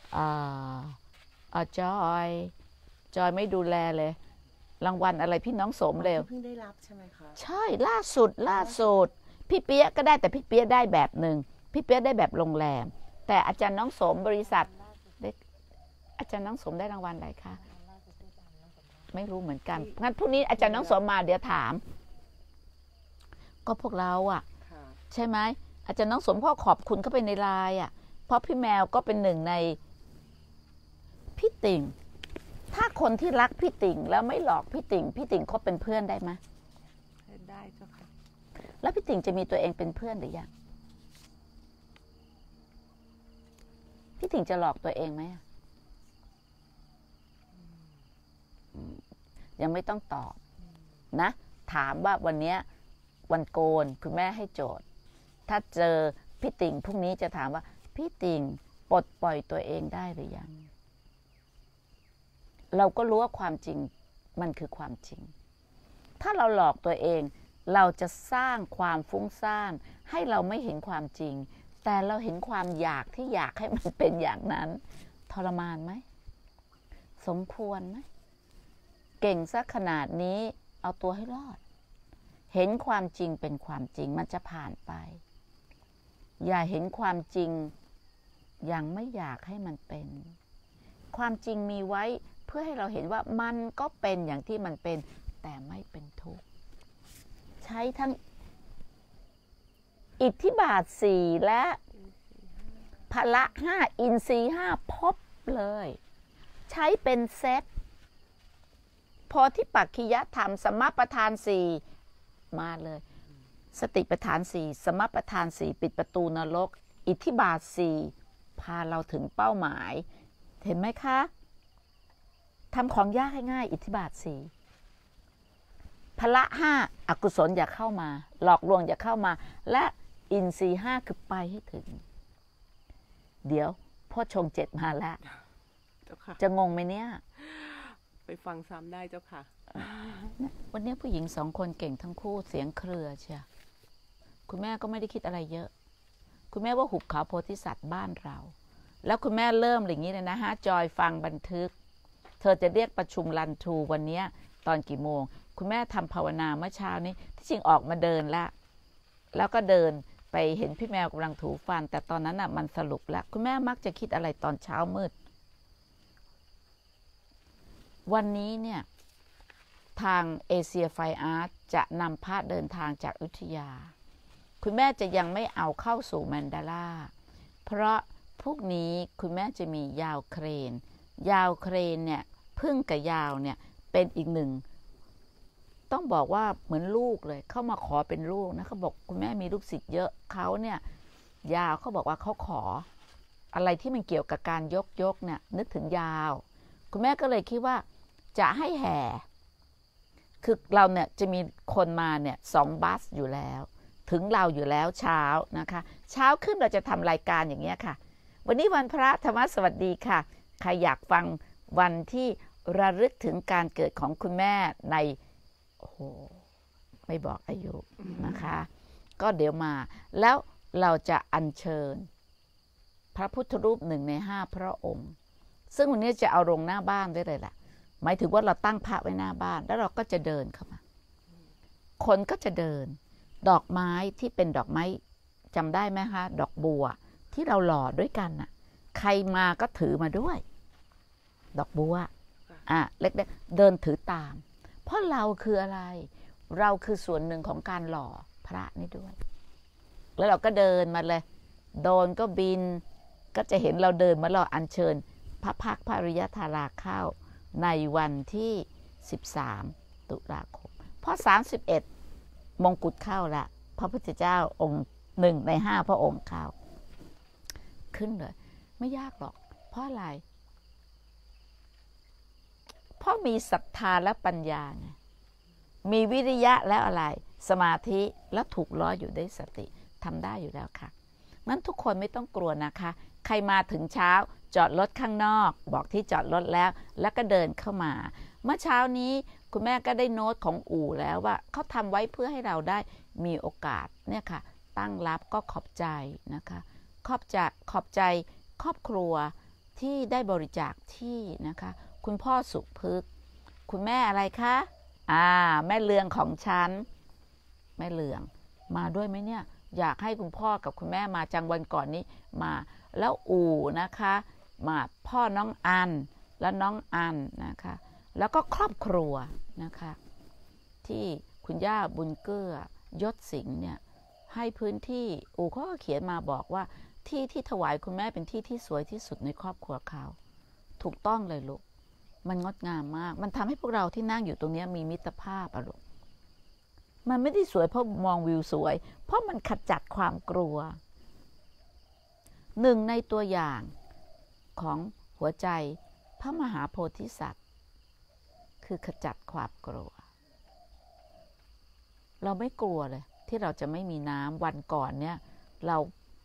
จอยไม่ดูแลเลยรางวัลอะไรพี่น้องสมเร็วเพิ่งได้รับใช่ไหมคะใช่ล่าสุดพี่เปี๊ยกก็ได้แต่พี่เปี๊ยกได้แบบหนึ่งพี่เปี๊ยกได้แบบโรงแรมแต่อาจารย์น้องสมบริษัทอาจารย์น้องสมได้รางวัลอะไรคะไม่รู้เหมือนกันงั้นพรุ่งนี้อาจารย์น้องสมมาเดี๋ยวถามก็พวกเราอ่ะใช่ไหมอาจารย์น้องสมก็ขอบคุณเข้าไปในไลน์อ่ะเพราะพี่แมวก็เป็นหนึ่งในพี่ติ่งถ้าคนที่รักพี่ติ่งแล้วไม่หลอกพี่ติ่งคบเป็นเพื่อนได้ไหมได้เจ้าค่ะแล้วพี่ติ่งจะมีตัวเองเป็นเพื่อนหรือยังพี่ติ่งจะหลอกตัวเองไหมยังไม่ต้องตอบนะถามว่าวันนี้วันโกนคุณแม่ให้โจทย์ถ้าเจอพี่ติ่งพรุ่งนี้จะถามว่าพี่ติ่งปลดปล่อยตัวเองได้หรือยังเราก็รู้ว่าความจริงมันคือความจริงถ้าเราหลอกตัวเองเราจะสร้างความฟุ้งซ่านให้เราไม่เห็นความจริงแต่เราเห็นความอยากที่อยากให้มันเป็นอย่างนั้นทรมานไหมสมควรไหมเก่งซะขนาดนี้เอาตัวให้รอดเห็นความจริงเป็นความจริงมันจะผ่านไปอย่าเห็นความจริงยังไม่อยากให้มันเป็นความจริงมีไว้เพื่อให้เราเห็นว่ามันก็เป็นอย่างที่มันเป็นแต่ไม่เป็นทุกข์ใช้ทั้งอิทธิบาท4และพละ5อินทรีย์5พบเลยใช้เป็นเซตโพธิปักขิยธรรมสมประทาน4มาเลยสติปัฏฐาน4สมประทาน4ปิดประตูนรกอิทธิบาท4พาเราถึงเป้าหมายเห็นไหมคะทำของยากให้ง่ายอิทธิบาท4พละ5อกุศลอย่าเข้ามาหลอกลวงอย่าเข้ามาและอินทรีย์5คือไปให้ถึงเดี๋ยวพ่อชง7มาแล้วจะงงไหมเนี่ยไปฟังซ้ำได้เจ้าค่ะวันนี้ผู้หญิง2 คนเก่งทั้งคู่เสียงเครือเชียคุณแม่ก็ไม่ได้คิดอะไรเยอะคุณแม่ว่าหุบเขาโพธิสัตว์บ้านเราแล้วคุณแม่เริ่มอย่างนี้เลยนะฮะจอยฟังบันทึกเธอจะเรียกประชุมรันทูวันนี้ตอนกี่โมงคุณแม่ทำภาวนาเมื่อเช้านี้ที่จริงออกมาเดินแล้วก็เดินไปเห็นพี่แมวกำลังถูฟันแต่ตอนนั้นน่ะมันสรุปแล้วคุณแม่มักจะคิดอะไรตอนเช้ามืดวันนี้เนี่ยทางเอเชียไฟอาร์ตจะนำพระเดินทางจากอยุธยาคุณแม่จะยังไม่เอาเข้าสู่แมนดาร่าเพราะพวกนี้คุณแม่จะมียาวเครนเนี่ยพึ่งกับยาวเนี่ยเป็นอีกหนึ่งต้องบอกว่าเหมือนลูกเลยเข้ามาขอเป็นลูกนะเขาบอกคุณแม่มีลูกศิษย์เยอะเขาเนี่ยยาวเขาบอกว่าเขาขออะไรที่มันเกี่ยวกับการยกเนี่ยนึกถึงยาวคุณแม่ก็เลยคิดว่าจะให้แห่คือเราเนี่ยจะมีคนมาเนี่ย2 บัสอยู่แล้วถึงเราอยู่แล้วเช้านะคะเช้าขึ้นเราจะทำรายการอย่างเงี้ยค่ะวันนี้วันพระธรรมสวัสดีค่ะใครอยากฟังวันที่ระลึกถึงการเกิดของคุณแม่ในไม่บอกอายุนะคะก็เดี๋ยวมาแล้วเราจะอัญเชิญพระพุทธรูป1 ใน 5พระองค์ซึ่งวันนี้จะเอาลงหน้าบ้านได้เลยแหละหมายถึงว่าเราตั้งพระไว้หน้าบ้านแล้วเราก็จะเดินเข้ามาคนก็จะเดินดอกไม้ที่เป็นดอกไม้จำได้ไหมคะดอกบัวที่เราหล่อด้วยกันน่ะใครมาก็ถือมาด้วยดอกบัวเล็กๆเดินถือตามเพราะเราคืออะไรเราคือส่วนหนึ่งของการหล่อพระนี่ด้วยแล้วเราก็เดินมาเลยโดนก็บินก็จะเห็นเราเดินมาเราอัญเชิญพระพักตร์พระอริยธาราเข้าในวันที่13ตุลาคมเพราะ31มงกุฎเข้าละพระพุทธเจ้าองค์1 ใน 5พระองค์เข้าขึ้นเลยไม่ยากหรอกเพราะอะไรเพราะมีศรัทธาและปัญญาไงมีวิริยะแล้วอะไรสมาธิแล้วถูกล้ออยู่ด้วยสติทำได้อยู่แล้วค่ะงั้นทุกคนไม่ต้องกลัวนะคะใครมาถึงเช้าจอดรถข้างนอกบอกที่จอดรถแล้วก็เดินเข้ามาเมื่อเช้านี้คุณแม่ก็ได้โน้ตของอู่แล้วว่าเขาทำไว้เพื่อให้เราได้มีโอกาสเนี่ยค่ะตั้งรับก็ขอบใจนะคะขอบใจครอบครัวที่ได้บริจาคที่นะคะคุณพ่อสุภพฤกษ์คุณแม่อะไรคะแม่เลืองของฉันแม่เลืองมาด้วยไหมเนี่ยอยากให้คุณพ่อกับคุณแม่มาจังวันก่อนนี้มาแล้วอู่นะคะมาพ่อน้องอันและน้องอันนะคะแล้วก็ครอบครัวนะคะที่คุณย่าบุญเกื้อยศสิงห์เนี่ยให้พื้นที่อู่เขาก็เขียนมาบอกว่าที่ถวายคุณแม่เป็นที่สวยที่สุดในครอบครัวเขาถูกต้องเลยลูกมันงดงามมากมันทำให้พวกเราที่นั่งอยู่ตรงนี้มีมิตรภาพลูกมันไม่ได้สวยเพราะมองวิวสวยเพราะมันขจัดความกลัวหนึ่งในตัวอย่างของหัวใจพระมหาโพธิสัตว์คือขจัดความกลัวเราไม่กลัวเลยที่เราจะไม่มีน้ำวันก่อนเนี่ยเรา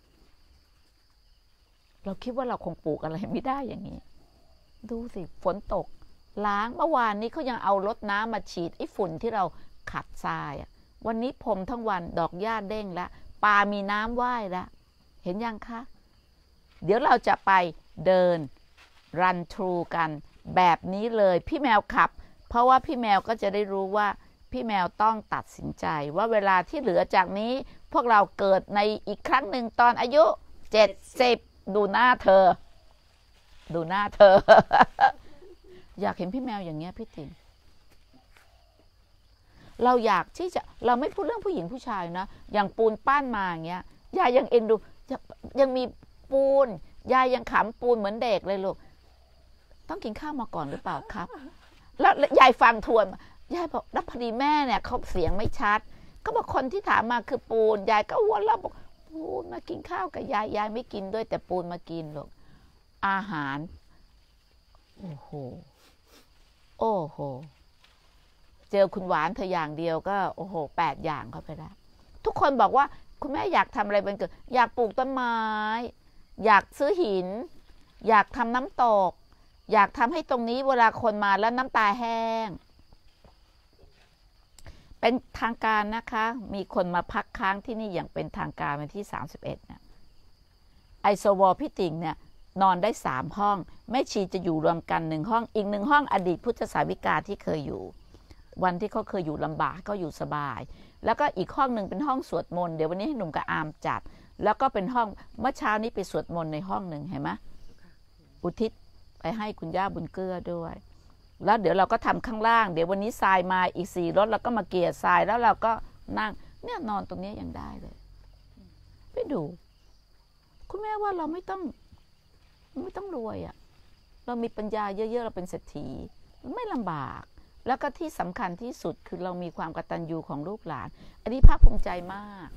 คิดว่าเราคงปลูกอะไรไม่ได้อย่างนี้ดูสิฝนตกล้างเมื่อวานนี้เขายังเอารถน้ำมาฉีดไอ้ฝุ่นที่เราขัดทรายวันนี้พรมทั้งวันดอกหญ้าเด้งแล้วปลามีน้ำว่ายแล้วเห็นยังคะเดี๋ยวเราจะไปเดินรันทรูกันแบบนี้เลยพี่แมวขับเพราะว่าพี่แมวก็จะได้รู้ว่าพี่แมวต้องตัดสินใจว่าเวลาที่เหลือจากนี้พวกเราเกิดในอีกครั้งหนึ่งตอนอายุ70ดูหน้าเธอ อยากเห็นพี่แมวอย่างเงี้ยพี่ติ๋งเราอยากที่จะเราไม่พูดเรื่องผู้หญิงผู้ชายนะอย่างปูนปั้นมาอย่างเงี้ยยายยังเอ็นดูยังมีปูนยายยังขำปูนเหมือนเด็กเลยลูกต้องกินข้าวมาก่อนหรือเปล่าครับแล้วยายฟังทวนยายบอกแล้วพอดีแม่เนี่ยเขาเสียงไม่ชัดก็บอกคนที่ถามมาคือปูนยายก็วนแล้วบอกปูนมากินข้าวกับยายไม่กินด้วยแต่ปูนมากินลูกอาหารโอ้โหเจอคุณหวานเธออย่างเดียวก็โอ้โห8อย่างเข้าไปแล้วทุกคนบอกว่าคุณแม่อยากทำอะไรวันเกิดอยากปลูกต้นไม้อยากซื้อหินอยากทำน้ำตกอยากทำให้ตรงนี้เวลาคนมาแล้วน้ำตาแห้งเป็นทางการนะคะมีคนมาพักค้างที่นี่อย่างเป็นทางการวันที่31เนี่ยไอโซวอพี่ติ่งเนี่ยนอนได้3ห้องแม่ชีจะอยู่รวมกัน1ห้องอีก1ห้องอดีตพุทธสาวิกาที่เคยอยู่วันที่เขาเคยอยู่ลำบากก็อยู่สบายแล้วก็อีกห้องหนึ่งเป็นห้องสวดมนต์เดี๋ยววันนี้ให้หนุ่มกับอามจัดแล้วก็เป็นห้องเมื่อเช้านี้ไปสวดมนต์ในห้องหนึ่งเห็นไหมอุทิศไปให้คุณย่าบุญเกื้อด้วยแล้วเดี๋ยวเราก็ทำข้างล่างเดี๋ยววันนี้ทรายมาอีก4รถเราก็มาเกลี่ยทรายแล้วเราก็นั่งเนี่ยนอนตรงนี้ยังได้เลยไปดูคุณแม่ว่าเราไม่ต้องรวยเรามีปัญญาเยอะๆเราเป็นเศรษฐีไม่ลำบากแล้วก็ที่สำคัญที่สุดคือเรามีความกตัญญูของลูกหลานอันนี้ภาคภูมิใจมาก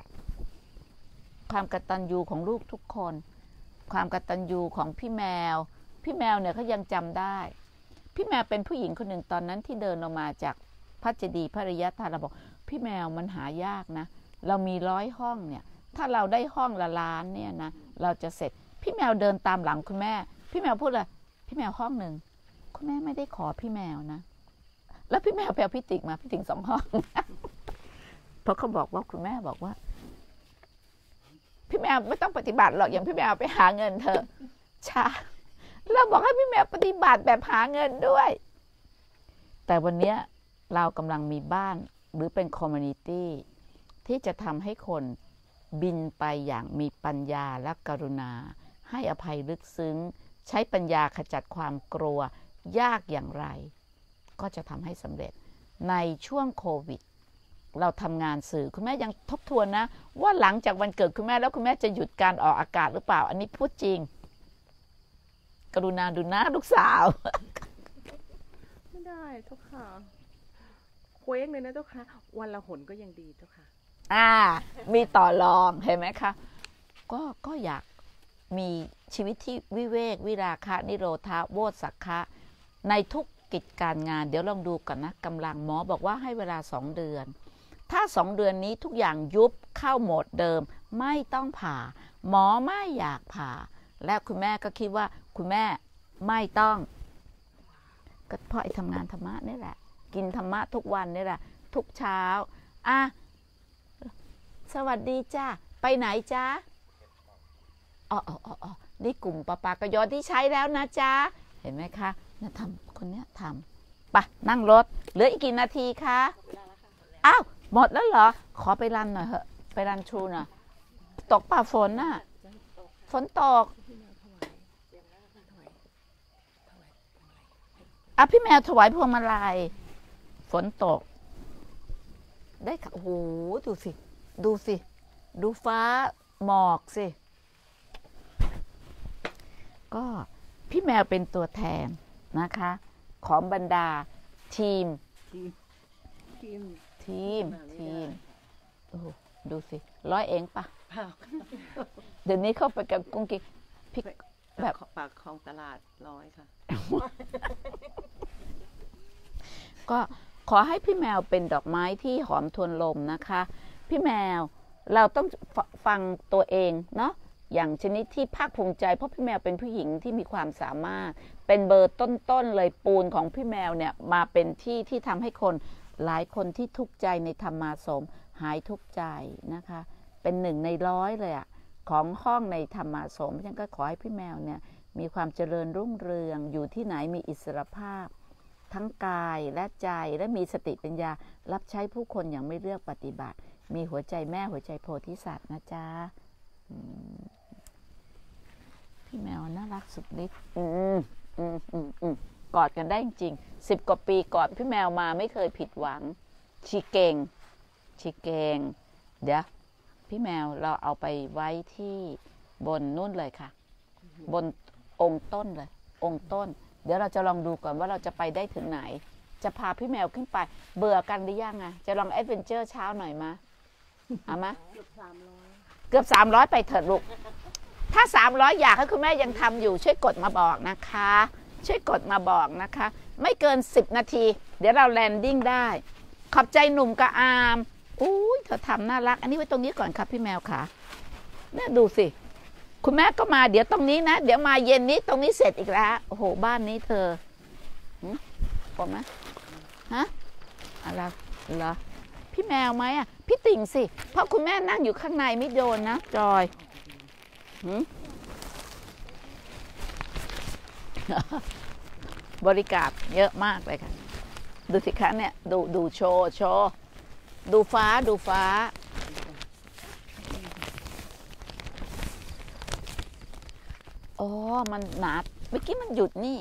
ความกตัญญูของลูกทุกคนความกตัญญูของพี่แมวเนี่ยเขายังจำได้พี่แมวเป็นผู้หญิงคนหนึ่งตอนนั้นที่เดินออกมาจากพระเจดีย์พระอริยธาตุเราบอกพี่แมวมันหายากนะเรามี100 ห้องเนี่ยถ้าเราได้ห้องละล้านเนี่ยนะเราจะเสร็จพพี่แมวเดินตามหลังคุณแม่พี่แมวพูดเลยพี่แมวห้องหนึ่งคุณแม่ไม่ได้ขอพี่แมวนะแล้วพี่แมวไปเอาพี่ติ๋งมาพี่ติ๋ง2 ห้อง เพราะเขาบอกว่าคุณแม่บอกว่าพี่แมวไม่ต้องปฏิบัติหรอกอย่างพี่แมวไปหาเงินเถอะช้าเราบอกให้พี่แมวปฏิบัติแบบหาเงินด้วยแต่วันนี้เรากำลังมีบ้านหรือเป็นคอมมูนิตี้ที่จะทำให้คนบินไปอย่างมีปัญญาและกรุณาให้อภัยลึกซึ้งใช้ปัญญาขจัดความกลัวยากอย่างไรก็จะทำให้สำเร็จในช่วงโควิดเราทำงานสื่อคุณแม่ยังทบทวนนะว่าหลังจากวันเกิดคุณแม่แล้วคุณแม่จะหยุดการออกอากาศหรือเปล่าอันนี้พูดจริงกรุณาดูหน้าลูกสาวไม่ได้เจ้าค่ะเคว้งเลยนะเจ้าค่ะวันละหนก็ยังดีเจ้าค่ะมีต่อรองเห็นไหมคะก็อยากมีชีวิตที่วิเวกวิราคะนิโรธาโวสักคะในทุกกิจการงานเดี๋ยวลองดูกันนะกำลังหมอบอกว่าให้เวลา2 เดือนถ้า2 เดือนนี้ทุกอย่างยุบเข้าโหมดเดิมไม่ต้องผ่าหมอไม่อยากผ่าและคุณแม่ก็คิดว่าคุณแม่ไม่ต้องก็เพราะไอ้ทำงานธรรมะนี่แหละกินธรรมะทุกวันนี่แหละทุกเช้าสวัสดีจ้าไปไหนจ้านี่กลุ่มปากยอที่ใช้แล้วนะจ้าเห็นไหมคะเนี่ยทำคนเนี้ยทำไปนั่งรถเหลืออีกกี่นาทีคะอ้าวหมดแล้วเหรอขอไปรันหน่อยเหอะไปรันทรูหน่อยตกป่ะฝนน่ะฝนตกพี่แมวถวายพวงมาลัยฝนตกได้ค่ะโอ้โหดูสิดูฟ้าหมอกสิก็พี่แมวเป็นตัวแทนนะคะของบรรดาทีมโอ้ดูสิร้อยเองปะเดี๋ยวนี้เข้าไปกับกุ้งกิ๊กพี่แบบปากคลองตลาด100ค่ะก็ขอให้พี่แมวเป็นดอกไม้ที่หอมทวนลมนะคะพี่แมวเราต้องฟังตัวเองเนาะอย่างชนิดที่ภาคภูมิใจเพราะพี่แมวเป็นผู้หญิงที่มีความสามารถเป็นเบอร์ต้นๆเลยปูนของพี่แมวเนี่ยมาเป็นที่ทำให้คนหลายคนที่ทุกข์ใจในธรรมาสมหายทุกข์ใจนะคะเป็น1 ใน 100เลยอะของห้องในธรรมาสมฉันก็ขอให้พี่แมวเนี่ยมีความเจริญรุ่งเรืองอยู่ที่ไหนมีอิสรภาพทั้งกายและใจและมีสติปัญญารับใช้ผู้คนอย่างไม่เลือกปฏิบัติมีหัวใจแม่หัวใจโพธิสัตว์นะจ๊ะพี่แมวน่ารักสุดฤทธิ์กอดกันได้จริง10 กว่าปีกอดพี่แมวมาไม่เคยผิดหวังชีเก่งเดี๋ยวพี่แมวเราเอาไปไว้ที่บนนู่นเลยค่ะบนองค์ต้นเลยองค์ต้นเดี๋ยวเราจะลองดูก่อนว่าเราจะไปได้ถึงไหนจะพาพี่แมวขึ้นไปเบื่อกันหรือยังจะลองแอดเวนเจอร์เช้าหน่อยมาเอามาเกือบ300ไปเถิดลูกถ้า300อยากให้คุณแม่ยังทำอยู่ช่วยกดมาบอกนะคะไม่เกิน10 นาทีเดี๋ยวเราแลนดิ้งได้ขอบใจหนุ่มกับอามเธอทำน่ารักอันนี้ไว้ตรงนี้ก่อนครับพี่แมวค่ะเนี่ยดูสิคุณแม่ก็มาเดี๋ยวตรงนี้นะเดี๋ยวมาเย็นนี้ตรงนี้เสร็จอีกแล้วโอ้โหบ้านนี้เธอพอไหมอะไรเหรอพี่แมวไหมพี่ติ่งสิเพราะคุณแม่นั่งอยู่ข้างในไม่โดนนะจอยบริการเยอะมากเลยค่ะดูสิคะเนี่ยดูโชว์ดูฟ้ามันหนาเมื่อกี้มันหยุดนี่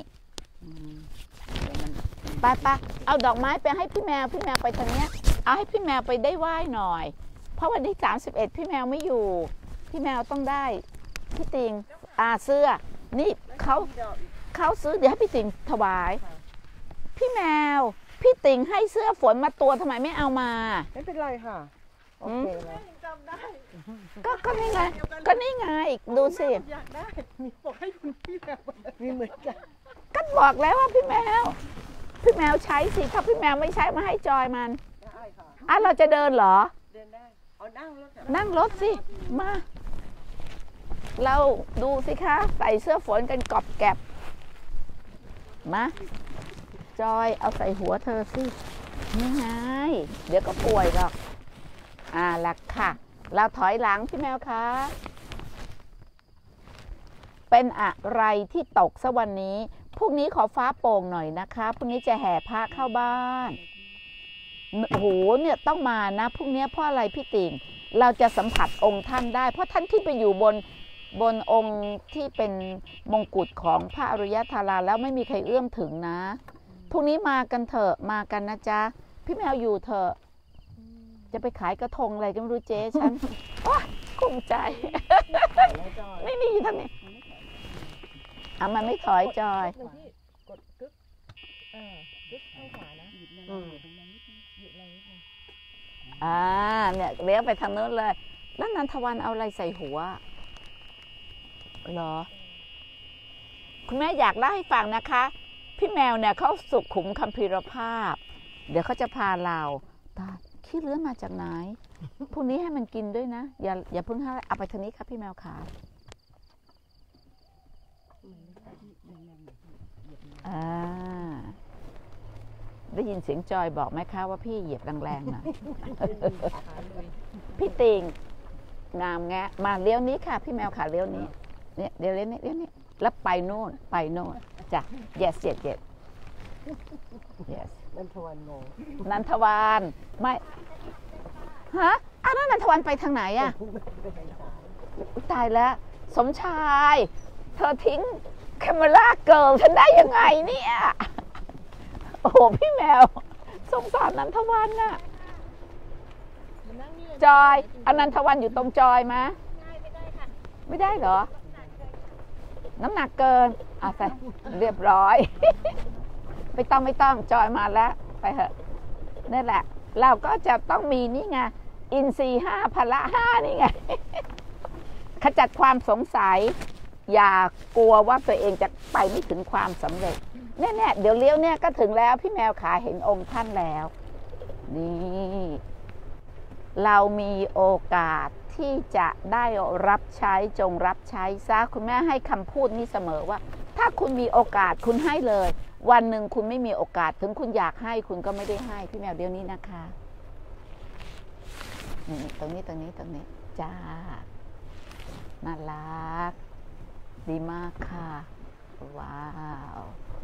ไปเอาดอกไม้ไปให้พี่แมวไปทางเนี้ยเอาให้พี่แมวไปได้ไหว้หน่อยเพราะวันที่31พี่แมวไม่อยู่พี่แมวต้องได้พี่ติงเสื้อนี่เขาซื้อเดี๋ยวให้พี่ติงถวายพี่แมวพี่ติงให้เสื้อฝนมาตัวทำไมไม่เอามาไม่เป็นไรค่ะโอเคเลยจำได้ก็นี่ไงดูสิอยากได้มีบอกให้คุณพี่แมวมีเหมือนกันก็บอกแล้วว่าพี่แมวใช้สิถ้าพี่แมวไม่ใช้มาให้จอยมันได้ค่ะเราจะเดินเหรอเดินได้เอานั่งรถสิมาเราดูสิคะใส่เสื้อฝนกันกอบแก็บมาจอยเอาใส่หัวเธอสิไม่ไงเดี๋ยวก็ป่วยหรอกล่ะค่ะเราถอยหลังพี่แมวคะเป็นอะไรที่ตกซะวันนี้พรุ่งนี้ขอฟ้าโปร่งหน่อยนะคะพรุ่งนี้จะแห่พระเข้าบ้านโหเนี่ยต้องมานะพรุ่งนี้เพราะอะไรพี่ติ่งเราจะสัมผัสองค์ท่านได้เพราะท่านขึ้นไปอยู่บนองค์ที่เป็นมงกุฎของพระอริยธาราแล้วไม่มีใครเอื้อมถึงนะพรุ่งนี้มากันเถอะมากันนะจ๊ะพี่แมวอยู่เถอะจะไปขายกระทงอะไรก็ไม่รู้เจ๊ฉันกุ้มใจนี่อยู่ทางนี้มันไม่ถอยจอยกดกึ๊กกึ๊กเข้าขวานะหยิบแรงนิดนึงเนี่ยเลี้ยวไปทางนู้นเลยแล้วนันทวันเอาอะไรใส่หัวเหรอคุณแม่อยากเล่าให้ฟังนะคะพี่แมวเนี่ยเขาสุขุมคัมภีรภาพเดี๋ยวเขาจะพาเราขี้เลื้อนมาจากไหนพรุ่งนี้ให้มันกินด้วยนะอย่าเพิ่งให้เอาไปทางนี้ครับพี่แมวขาได้ยินเสียงจอยบอกไหมคะว่าพี่เหยียบแรงๆหน่อยพี่ติงงามแงะมาเลี้ยวนี้ค่ะพี่แมวขาเลี้ยวนี้เนี่ยเดี๋ยวเลี้ยวนี้แล้วไปโน่นจ้ะ yes นันทวันงงนันทวันไม่ฮะแล้วนันทวันไปทางไหนอะตายแล้วสมชายเธอทิ้งแคมเมราเกิร์ลฉันได้ยังไงเนี่ยโอ้โหพี่แมวสงสารนันทวันน่ะจอยอนันทวันอยู่ตรงจอยมั้ยไม่ได้ค่ะไม่ได้เหรอน้ำหนักเกินใส่เรียบร้อยไม่ต้องจอยมาแล้วไปเถอะนั่นแหละเราก็จะต้องมีนี่ไงอินทรีย์5พละ5นี่ไงขจัดความสงสัยอย่ากลัวว่าตัวเองจะไปไม่ถึงความสำเร็จแน่ๆเดี๋ยวเลี้ยวเนี่ยก็ถึงแล้วพี่แมวขาเห็นองค์ท่านแล้วนี่เรามีโอกาสที่จะได้รับใช้จงรับใช้ซะคุณแม่ให้คำพูดนี้เสมอว่าถ้าคุณมีโอกาสคุณให้เลยวันหนึ่งคุณไม่มีโอกาสถึงคุณอยากให้คุณก็ไม่ได้ให้พี่แมวเดี๋ยวนี้นะคะนี่ตรงนี้จ้าน่ารักดีมากค่ะว้าว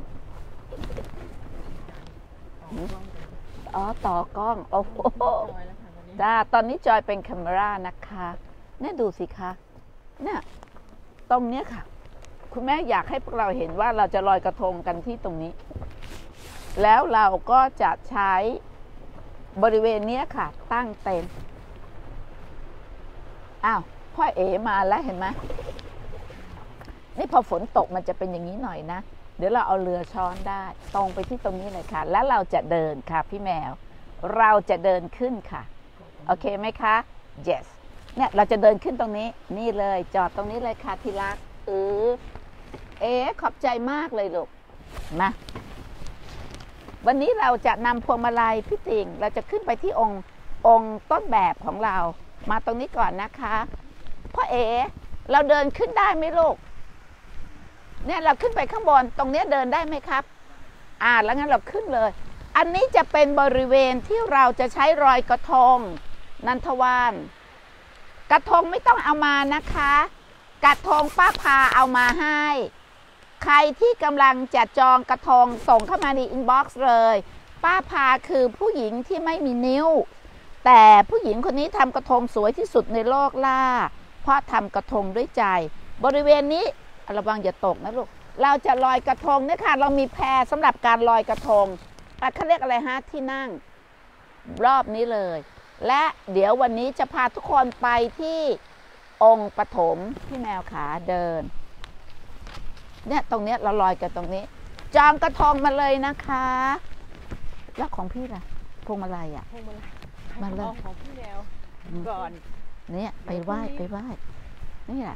ต่อกล้องโอ้โหจ้าตอนนี้จอยเป็นแคมเมรานะคะเนี่ยดูสิคะเนี่ยตรงเนี้ยค่ะคุณแม่อยากให้พวกเราเห็นว่าเราจะลอยกระทงกันที่ตรงนี้แล้วเราก็จะใช้บริเวณนี้ค่ะตั้งเต็นท์พ่อเอ๋มาแล้วเห็นไหมนี่พอฝนตกมันจะเป็นอย่างนี้หน่อยนะเดี๋ยวเราเอาเรือช้อนได้ตรงไปที่ตรงนี้เลยค่ะแล้วเราจะเดินค่ะพี่แมวเราจะเดินขึ้นค่ะโอเคไหมคะ yes เนี่ยเราจะเดินขึ้นตรงนี้นี่เลยจอดตรงนี้เลยค่ะที่รักขอบใจมากเลยลูกมาวันนี้เราจะนำพวงมาลัยพี่ติ่งเราจะขึ้นไปที่องค์ต้นแบบของเรามาตรงนี้ก่อนนะคะพ่อเราเดินขึ้นได้ไหมลูกเนี่ยเราขึ้นไปข้างบนตรงนี้เดินได้ไหมครับแล้วงั้นเราขึ้นเลยอันนี้จะเป็นบริเวณที่เราจะใช้รอยกระทงนันทวานกระทงไม่ต้องเอามานะคะกระทงป้าพาเอามาให้ใครที่กำลังจะจองกระทงส่งเข้ามาในอินบ็อกซ์เลยป้าพาคือผู้หญิงที่ไม่มีนิ้วแต่ผู้หญิงคนนี้ทำกระทงสวยที่สุดในโลกล่ะเพราะทำกระทงด้วยใจบริเวณนี้ระวังอย่าตกนะลูกเราจะลอยกระทงเนี่ยค่ะเรามีแพสำหรับการลอยกระทงเขาเรียกอะไรฮะที่นั่งรอบนี้เลยและเดี๋ยววันนี้จะพาทุกคนไปที่องค์ปฐมพี่แมวขาเดินเนี่ยตรงเนี้ยเราลอยกันตรงนี้จองกระทงมาเลยนะคะแล้วของพี่ล่ะพวงมาลัยมาเลยของพี่แมวก่อนเนี่ยไปไหว้นี่แหละ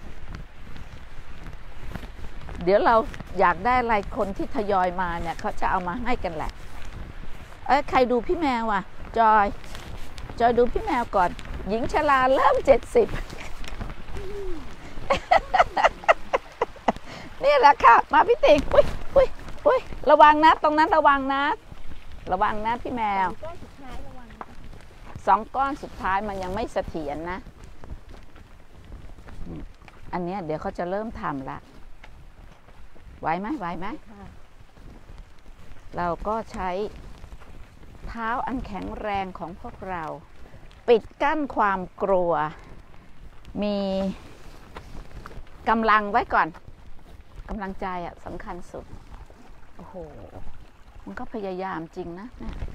เดี๋ยวเราอยากได้อะไรคนที่ทยอยมาเนี่ยเขาจะเอามาให้กันแหละใครดูพี่แมวจอยดูพี่แมวก่อนหญิงชราเริ่ม70 นี่แหละค่ะมาพี่ติ๋งอุ้ยระวังนะตรงนั้นระวังนะพี่แมวก้อนสุดท้ายระวัง 2 ก้อนสุดท้ายมันยังไม่เสถียรนะอันนี้เดี๋ยวเขาจะเริ่มทำละไหวไหมเราก็ใช้เท้าอันแข็งแรงของพวกเราปิดกั้นความกลัวมีกำลังไว้ก่อนกำลังใจอ่ะสำคัญสุดโอ้โหมันก็พยายามจริงนะ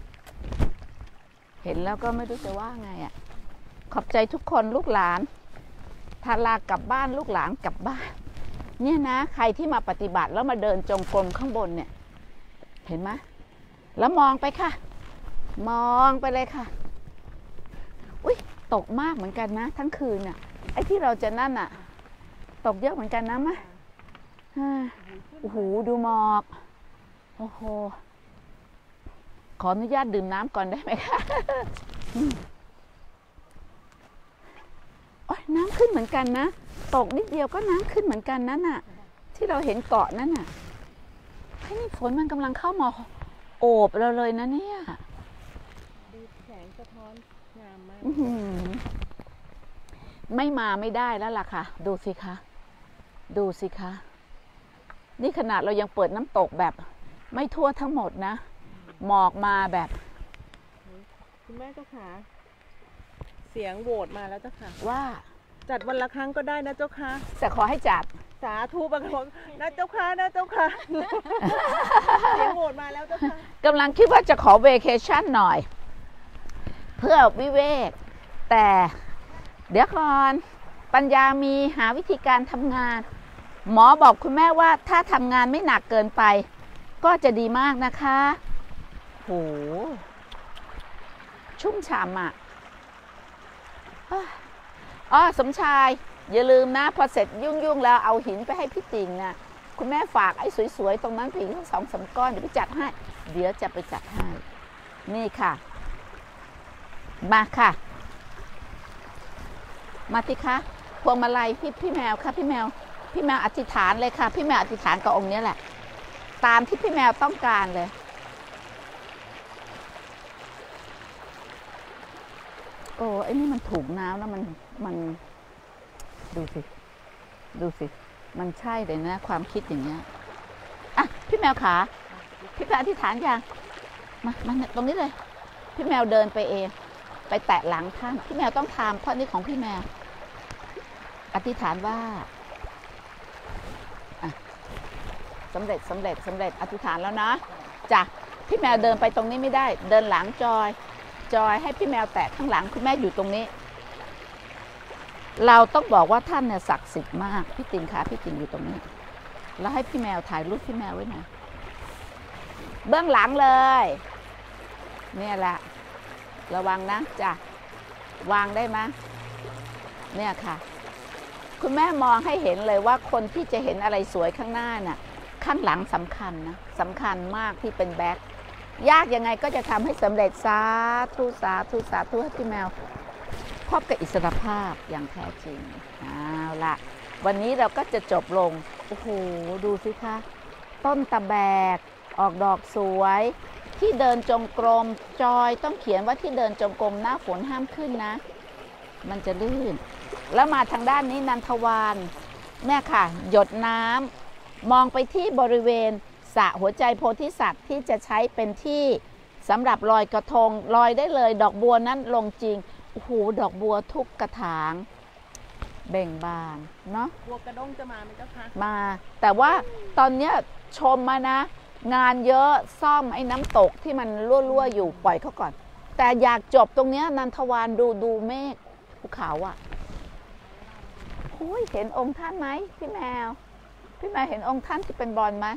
เห็นแล้วก็ไม่รู้จะว่าไงอ่ะขอบใจทุกคนลูกหลานทาลากลับบ้านลูกหลานกลับบ้านเนี่ยนะใครที่มาปฏิบัติแล้วมาเดินจงกรมข้างบนเนี่ยเห็นไหมแล้วมองไปค่ะมองไปเลยค่ะอุ้ยตกมากเหมือนกันนะทั้งคืนน่ะไอ้ที่เราจะนั่นน่ะตกเยอะเหมือนกันนะมะโอ้โหดูหมอกโอ้โหขออนุญาตดื่มน้ำก่อนได้ไหมคะโอ้ยน้ำขึ้นเหมือนกันนะตกนิดเดียวก็น้ำขึ้นเหมือนกันนั่นน่ะที่เราเห็นเกาะนั่นน่ะไอ้นี่ฝนมันกำลังเข้ามาโอบเราเลยนะเนี่ยดูแสงสะท้อนงามมากไม่มาไม่ได้แล้วล่ะค่ะดูสิคะนี่ขนาดเรายังเปิดน้ำตกแบบไม่ทั่วทั้งหมดนะหมอกมาแบบคุณแม่เจ้าค่ะเสียงโหวตมาแล้วเจ้าค่ะว่าจัดวันละครั้งก็ได้นะเจ้าค่ะแต่ขอให้จัดสาธุบางคนนะเจ้าค่ะเสียงโหวตมาแล้วเจ้าค่ะกำลังคิดว่าจะขอเวเคชั่นหน่อยเพื่อวิเวกแต่เดี๋ยวก่อนปัญญามีหาวิธีการทำงานหมอบอกคุณแม่ว่าถ้าทำงานไม่หนักเกินไปก็จะดีมากนะคะโหชุ่มฉ่ำอ่ะสมชายอย่าลืมนะพอเสร็จยุ่งแล้วเอาหินไปให้พี่ติ่งนะคุณแม่ฝากไอ้สวยๆตรงนั้นผีทั้ง2-3 ก้อนเดี๋ยวไปจัดให้เดี๋ยวจะไปจัดให้นี่ค่ะมาค่ะมาสิคะพวงมาลัยพี่แมวค่ะพี่แมวอธิษฐานเลยค่ะพี่แมวอธิษฐานกับองค์นี้แหละตามที่พี่แมวต้องการเลยโอ้ไอ้นี่มันถูกน้ำแล้วมันดูสิมันใช่เลยนะความคิดอย่างเงี้ยอ่ะพี่แมวขาพี่แมวอธิษฐานยังมาตรงนี้เลยพี่แมวเดินไปเองไปแตะหลังท่านพี่แมวต้องทำเพราะนี่ของพี่แมวอธิษฐานว่าสำเร็จอธิษฐานแล้วนะจ้ะพี่แมวเดินไปตรงนี้ไม่ได้เดินหลังจอยให้พี่แมวแตะข้างหลังคุณแม่อยู่ตรงนี้เราต้องบอกว่าท่านเนี่ยศักดิ์สิทธิ์มากพี่ติ่งค่ะพี่ติ่งอยู่ตรงนี้แล้วให้พี่แมวถ่ายรูปพี่แมวไว้หน่อยเบื้องหลังเลยเนี่ยแหละระวังนะจ้ะวางได้ไหมเนี่ยค่ะคุณแม่มองให้เห็นเลยว่าคนที่จะเห็นอะไรสวยข้างหน้าน่ะข้างหลังสำคัญนะสำคัญมากที่เป็นแบ็คยากยังไงก็จะทำให้สำเร็จสาธุให้พี่แมวพบกับอิสรภาพอย่างแท้จริงเอาล่ะวันนี้เราก็จะจบลงโอ้โหดูสิคะต้นตะแบกออกดอกสวยที่เดินจงกรมจอยต้องเขียนว่าที่เดินจงกรมหน้าฝนห้ามขึ้นนะมันจะลื่นแล้วมาทางด้านนี้นันทวานแม่ค่ะหยดน้ำมองไปที่บริเวณสระหัวใจโพธิสัตว์ที่จะใช้เป็นที่สำหรับลอยกระทงลอยได้เลยดอกบัวนั้นลงจริงโอ้โหดอกบัวทุกกระถางเบ่งบานเนาะบัวกระด้งจะมาไหมเจ้าคะมาแต่ว่าตอนนี้ชมมานะงานเยอะซ่อมไอ้น้ำตกที่มันรั่วๆอยู่ปล่อยเขาก่อนแต่อยากจบตรงนี้นันทวานดูเมฆภูเขาอ่ะเห็นองค์ท่านไหมพี่แมวเห็นองค์ท่านที่เป็นบอลไหม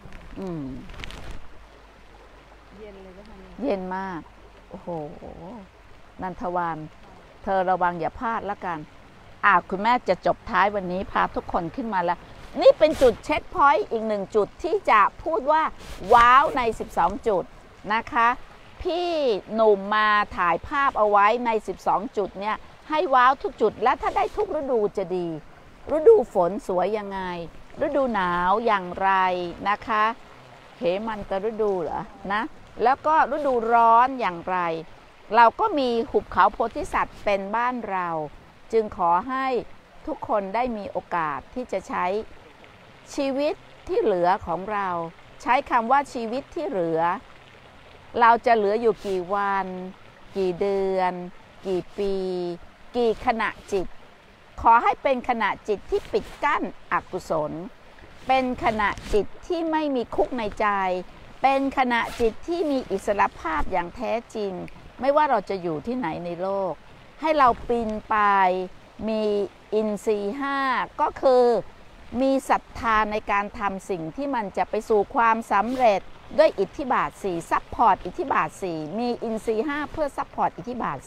เย็นเลยนะคะเย็นมากโอ้โหนันทวานเธอระวังอย่าพลาดละกันคุณแม่จะจบท้ายวันนี้พาทุกคนขึ้นมาแล้วนี่เป็นจุดเช็คพอยต์อีก1จุดที่จะพูดว่าว้าวใน12จุดนะคะพี่หนุ่มมาถ่ายภาพเอาไว้ใน12จุดเนี่ยให้ว้าวทุกจุดและถ้าได้ทุกฤดูจะดีฤดูฝนสวยยังไง ฤดูหนาวอย่างไรนะคะเหมันตฤดูเหรอนะแล้วก็ฤดูร้อนอย่างไรเราก็มีหุบเขาโพธิสัตว์เป็นบ้านเราจึงขอให้ทุกคนได้มีโอกาสที่จะใช้ชีวิตที่เหลือของเราใช้คำว่าชีวิตที่เหลือเราจะเหลืออยู่กี่วันกี่เดือนกี่ปีกี่ขณะจิตขอให้เป็นขณะจิตที่ปิดกั้นอกุศลเป็นขณะจิตที่ไม่มีคุกในใจเป็นขณะจิตที่มีอิสรภาพอย่างแท้จริงไม่ว่าเราจะอยู่ที่ไหนในโลกให้เราปีนไปมีอินทรีย์5ก็คือมีศรัทธาในการทำสิ่งที่มันจะไปสู่ความสำเร็จด้วยอิทธิบาท4ซัพพอร์ตอิทธิบาท4มีอินทรีย์5เพื่อซัพพอร์ตอิทธิบาท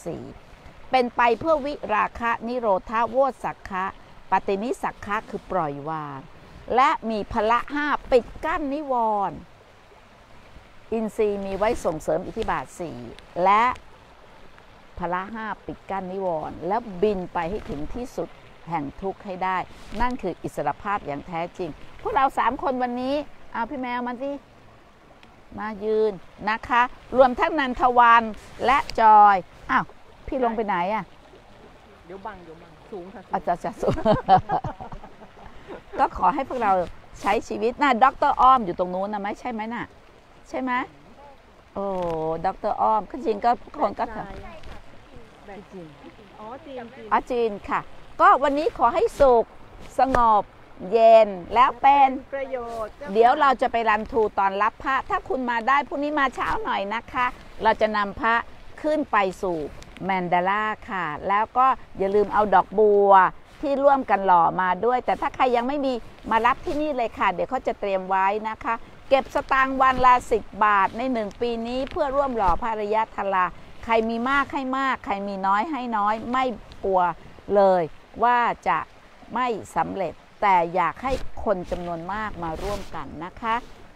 4เป็นไปเพื่อวิราคะนิโรธาโวสักขะปฏินิสักขะคือปล่อยวางและมีพละ5ปิดกั้นนิวรณ์อินทรีย์มีไว้ส่งเสริมอิทธิบาท4และพละ5ปิดกั้นนิวรณ์แล้วบินไปให้ถึงที่สุดแห่งทุกข์ให้ได้นั่นคืออิสรภาพอย่างแท้จริงพวกเรา3คนวันนี้เอาพี่แมวมาสิมายืนนะคะรวมทั้งนันทวันและจอยอ้าวพี่ลงไปไหนอ่ะเดี๋ยวบังสูงค่ะอาจารย์สูง ก็ขอให้พวกเราใช้ชีวิตน่ะดร.อ้อมอยู่ตรงนู้นนะไหมใช่ไหมน่ะใช่ไหมโอ้ดร.อ้อมก็จริงก็คนก็ทำแบบจีนอ๋อจีนค่ะก็วันนี้ขอให้สุขสงบเย็นแล้วเป็นประโยชน์เดี๋ยวเราจะไปรันทูตอนรับพระถ้าคุณมาได้พรุ่งนี้มาเช้าหน่อยนะคะเราจะนำพระขึ้นไปสู่แมนดาล่าค่ะแล้วก็อย่าลืมเอาดอกบัวที่ร่วมกันหล่อมาด้วยแต่ถ้าใครยังไม่มีมารับที่นี่เลยค่ะเดี๋ยวเขาจะเตรียมไว้นะคะเก็บสตางค์วันละ10 บาทใน1ปีนี้เพื่อร่วมหล่อพระอริยทราใครมีมากให้มากใครมีน้อยให้น้อยไม่กลัวเลยว่าจะไม่สำเร็จแต่อยากให้คนจำนวนมากมาร่วมกันนะคะ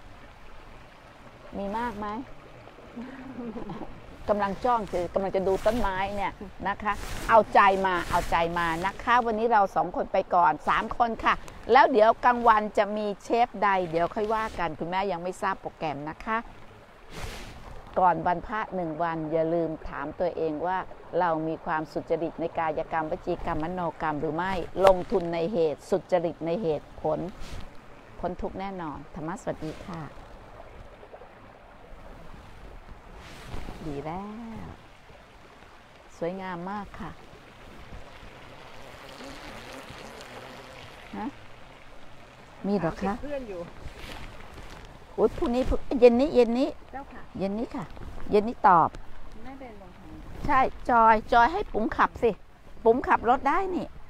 มีมากไหม กำลังจ้องคือกำลังจะดูต้นไม้เนี่ยนะคะเอาใจมานะคะวันนี้เรา2 คนไปก่อน3 คนค่ะแล้วเดี๋ยวกลางวันจะมีเชฟใดเดี๋ยวค่อยว่ากันคุณแม่ยังไม่ทราบโปรแกรมนะคะก่อนวันพระ1 วันอย่าลืมถามตัวเองว่าเรามีความสุจริตในกายกรรมวจีกรรมมโนกรรมหรือไม่ลงทุนในเหตุสุจริตในเหตุผลพ้นทุกข์แน่นอนธรรมะสวัสดีค่ะดีแล้วสวยงามมากค่ะนะมีหรอคะเพื่อนอยู่อุ๊ยพรุ่งนี้เย็นนี้เจ้าค่ะเย็นนี้ค่ะเย็นนี้ตอบไม่เป็นลงทางใช่จอยให้ปุ๋มขับสิปุ๋มขับรถได้นี่